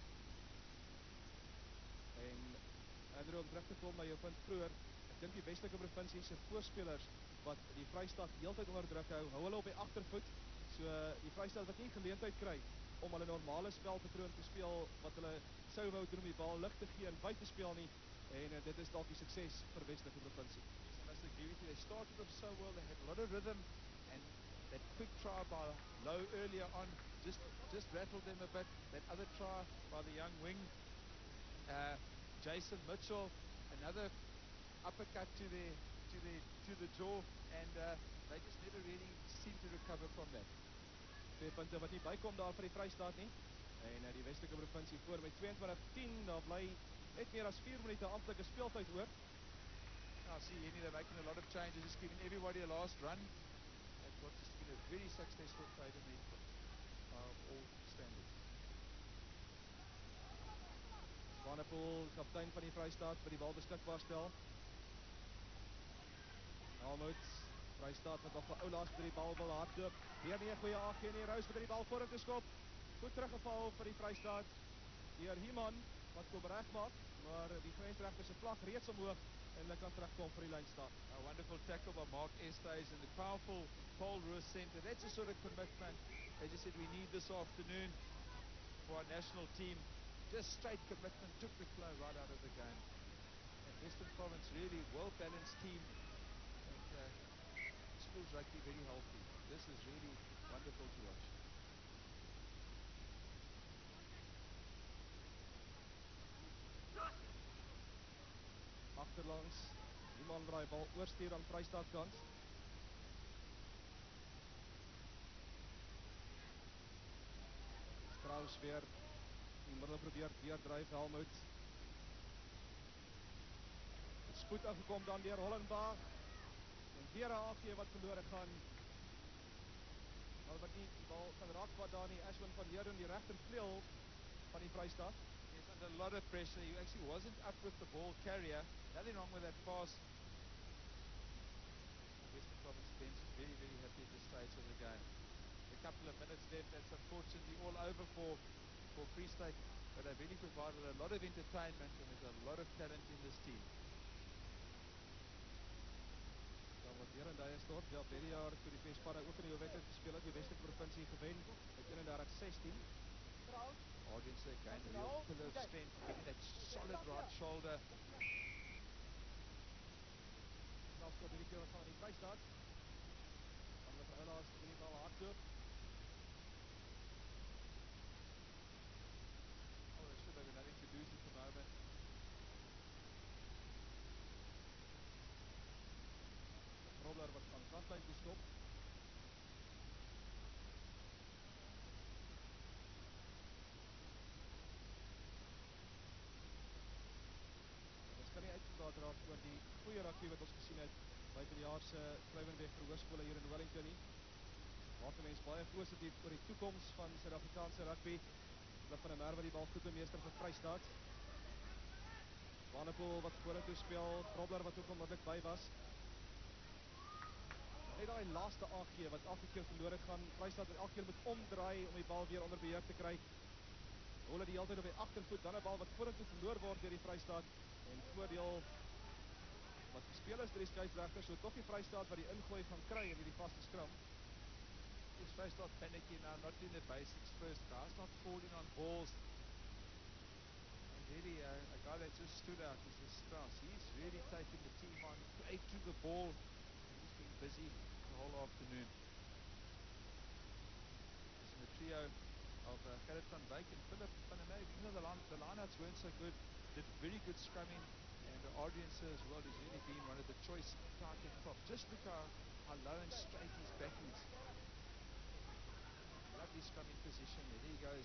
En Andrew, om terug te kom na jou punt vroeër, ek dink die Westelike provinsie se voorspelers wat die Vrystaat heeltyd onder druk hou hulle op die agtervoet, so die Vrystaat wat nie geleentheid kry om hulle normale spelpatroon te speel wat hulle sou wou doen om die bal lig te gee en buite speel nie, en dit is dalk die sukses vir Westelike provinsie. Yes, and I also agree with you. They started off so well. They had a lot of rhythm, and that quick try by Low earlier on just rattled them a bit. That other try by the young wing, Jason Mitchell, another uppercut to the jaw, and they just never really seem to recover from that. 2 punte wat nie bykom daar vir die Vrystaat nie. En die Westelike provinsie voor met 22-10. Daar bly net meer as 4 minute amptelike speeltyd oor. I see here they're making a lot of changes, just giving everybody a last run. That's what's just been a very successful trade in the all standards. Swanepoel, kaptein van die Vrystaat, vir die bal beskikbaar stel. Helmut, Vrystaat wat nog vir Oulaas vir die bal wil hardloop. Weer nie 'n goeie aangee nie. Rous met die bal vorentoe skop. Goed teruggeval vir die Vrystaat. Deur Himan wat kom regmaak, maar die grensregter se vlag reeds omhoog en hulle kan terugkom vir die lynstad. A wonderful tackle by Mark Estes and the powerful Paul Roos center. That's the sort of commitment, as you said, we need this afternoon for our national team. Just straight commitment, took the flow right out of the game. And Western Province really well-balanced team, and schools rugby very healthy. This is really wonderful to watch. Agterlangs, iemand wat die bal oorstuur aan Vrystaat kant. Strauss weer in middel probeer deurdryf Helmut. Spoed aangekom dan deur Hollenbach. En weer 'n aangee wat verlore gaan. Al wat die bal kan raakvat daar nie, Ashwin van Leeuwen die regtervleuel van die Vrystaat. He's under a lot of pressure. He actually wasn't up with the ball carrier. Nothing wrong with that pass. Western Province bench is very, very happy at this stage of the game. A couple of minutes left. That's unfortunately all over for Free State, but they've really provided a lot of entertainment, and there's a lot of talent in this team. Dan wat weer in Duiesdorp, ja, baie jaar toe die twee spanne ook in die wedstryd gespeel het, die Westelike provinsie gewen met 31-16. Audience again, real pillar of strength, getting that solid right shoulder. Afskop hierdie keer van die Vrystaat. Dan met Oulaas vir die bal hardloop. Oh, they should have nothing to lose at the moment. Robler wat aan kantlyn toe skop. Ons kan nie uitgepraat raak oor die goeie rugby wat ons gesien het buite die jaar se Craven verhoorskole hier in Wellington nie. Maak die mens baie positief oor die toekoms van Suid-Afrikaanse rugby. Flip van der Merwe die bal goed bemeester vir Vrystaat. Swanepoel wat vorentoe speel, Grobler wat ook onmiddellik by was. Net daai laaste aangee wat elke keer verlore gaan. Vrystaat wat elke keer moet omdraai om die bal weer onder beheer te kry. Hulle die hele tyd op die agtervoet, dan 'n bal wat vorentoe verloor word deur die Vrystaat en voordeel wat gespeel is deur die skeieregter, so tog die Vrystaat wat die ingooi gaan kry in hierdie vaste skram. It's first not panicking now, not doing the basics first. Guys not falling on balls. And really, a guy that just stood out is the Strauss. He's really taken the team on, played through the ball, and he's been busy the whole afternoon. It's in the trio of Gerrit van Wyk and Philip van der Merwe. Even though the lineouts weren't so good, did very good scrumming, and Adrian Sir as well has really been one of the choice target props. Just look how low and straight his back is. Lovely scrumming position. There he goes.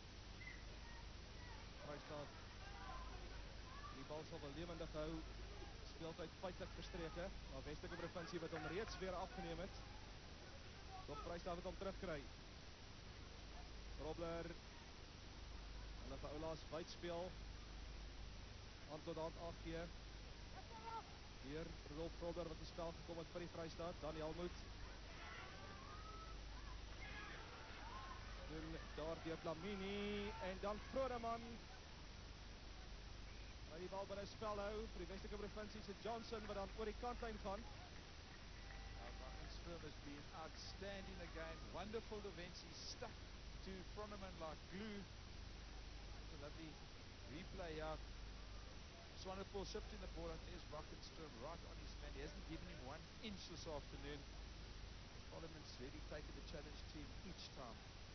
Vrystaat. Die bal sal wel lewendig hou. Speeltyd feitelik verstreke, maar Westelike provinsie wat hom reeds weer afgeneem het. Tog Vrystaat wat hom terugkry. Grobler. Hulle vir Oulaas wyd speel. Hand tot hand aangee. Hier Rolf Grobler wat in spel gekom het vir die Vrystaat. Daniel Moed. Doen daar deur Lamini en dan Frodeman. Hy die bal binne spel hou vir die Westelike provinsie se Johnson wat dan oor die kantlyn gaan. Martin's has been outstanding again. Wonderful events. He stuck to Froneman like glue. It's a lovely replay here. wonderful, shifting the ball, and there's Rockensturm right on his man. He hasn't given him 1 inch this afternoon. Parliament's really taken the challenge to him each time.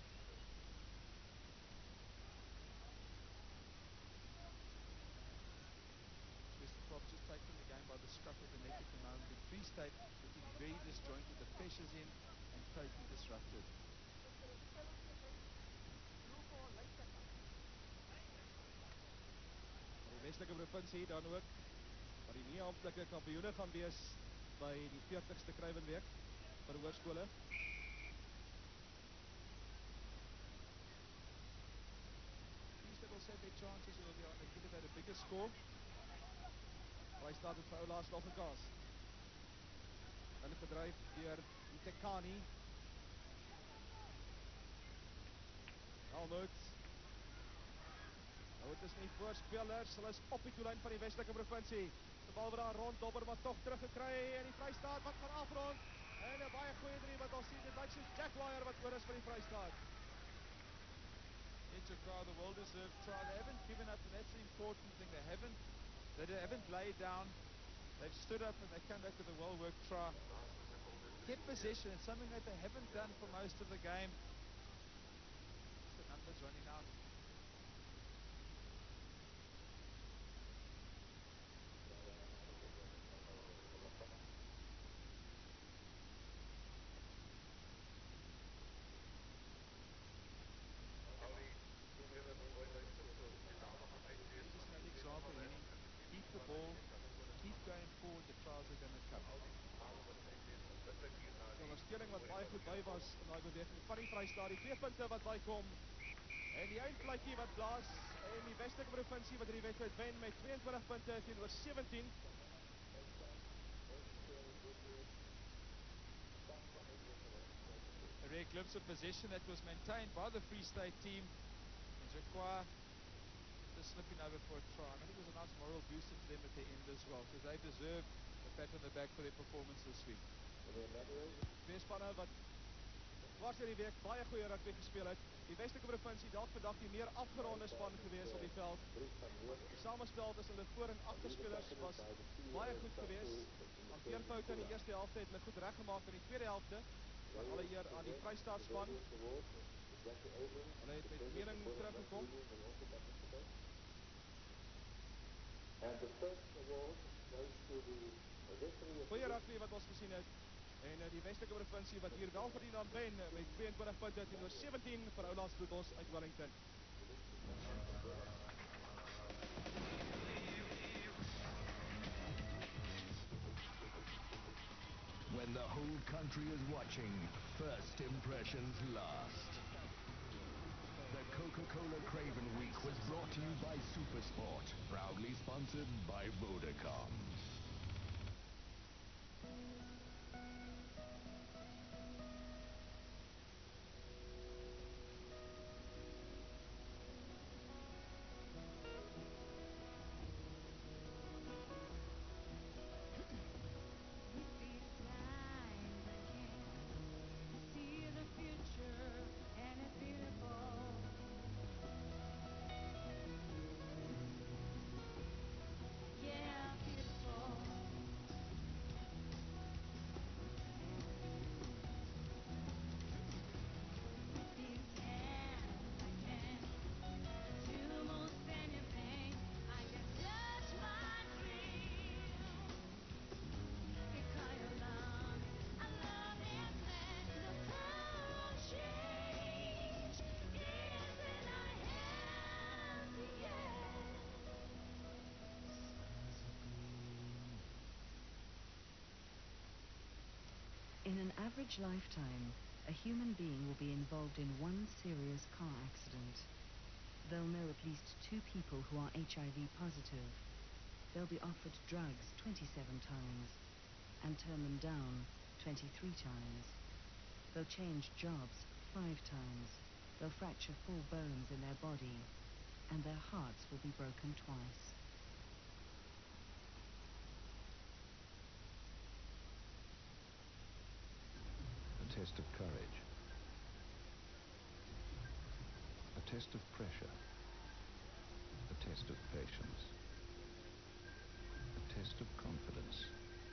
Probably just taking the game by the scruff of the neck at the moment. The Free State looking very disjointed, the pressure's in and totally disrupted. Die Westelike provinsie dan ook, waar die nie-amptelike kampioene gaan wees by die 40ste Craven week vir hoërskole. Free State will save their chances early on. They could have had a bigger score. Vrystaat het vir Oulaas nog 'n kans. Hulle gedryf deur die Tekani. Almoed. Nou het is nie voorspelers, hulle is op die doellyn van die Westelike provinsie. Die bal word daar ronddobber, maar tog teruggekry en die Vrystaat wat gaan afrond. En 'n baie goeie drie wat ons sien, dit lyk soos Jack Wire wat oor is vir die Vrystaat. It's a crowd, the well-deserved try. They haven't given up, and that's the important thing. They haven't laid down. They've stood up and they come back with a well-worked try. Kept possession. It's something that they haven't done for most of the game. Just the numbers running out. Keep the ball, keep going forward, the tries are going to come. Ondersteuning wat baie goed by was in daai beweging van die Vrystaat, die 2 punte wat bykom. En die eindfluitjie wat blaas en die Westelike provinsie wat hierdie wedstryd wen met 22 punte teenoor 17. A rare glimpse of possession that was maintained by the Free State team. And Jacquard just slipping over for a try. And I think it was a nice moral booster to them at the end as well, because they deserve a pat on the back for their performance this week. Twee spanne wat dwars deur die week baie goeie rugby gespeel het. Die Westelike provinsie dalk vandag die meer afgeronde span gewees op die veld. Die samespel tussen hulle voor- en agterspelers was baie goed gewees. Hanteerfoute in die eerste helfte het hulle goed reggemaak in die tweede helfte. Maar alle eer aan die Vrystaat span. Hulle het met mening teruggekom. Goeie rugby wat ons gesien het. En die Westelike provinsie wat hier wel verdien aan wen met 22 punte teenoor 17 vir Oulaas Bloedbos uit Wellington. When the whole country is watching, first impressions last. The Coca-Cola Craven Week was brought to you by Supersport, proudly sponsored by Vodacom. In an average lifetime, a human being will be involved in one serious car accident. They'll know at least 2 people who are HIV positive. They'll be offered drugs 27 times and turn them down 23 times. They'll change jobs 5 times. They'll fracture 4 bones in their body, and their hearts will be broken twice. A test of courage. A test of pressure. A test of patience. test of confidence,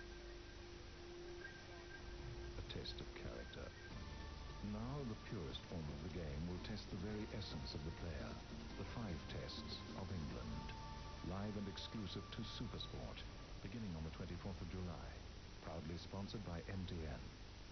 a test of character. Now the purest form of the game will test the very essence of the player. The 5 tests of England. Live and exclusive to Supersport, beginning on the 24th of July. Proudly sponsored by MTN.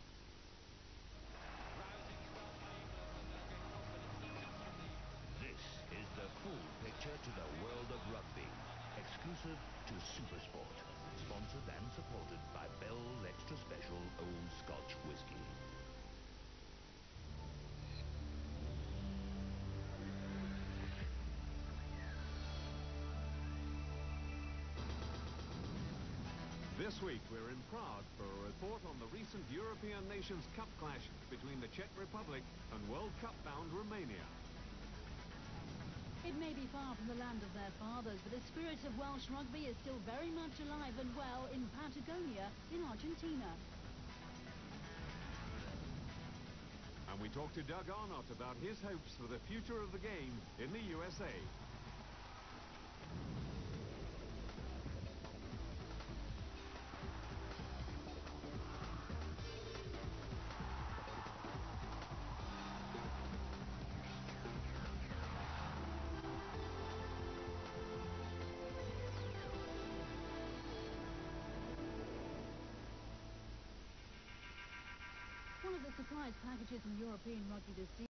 This is the full picture to the world of rugby. Exclusive to Supersport. Sponsored and supported by Bell's Extra Special Old Scotch Whisky. This week, we're in Prague for a report on the recent European Nations Cup clash between the Czech Republic and World Cup-bound Romania. It may be far from the land of their fathers, but the spirit of Welsh rugby is still very much alive and well in Patagonia in Argentina. And we talk to Doug Arnott about his hopes for the future of the game in the USA. One of the surprise packages in European rugby this season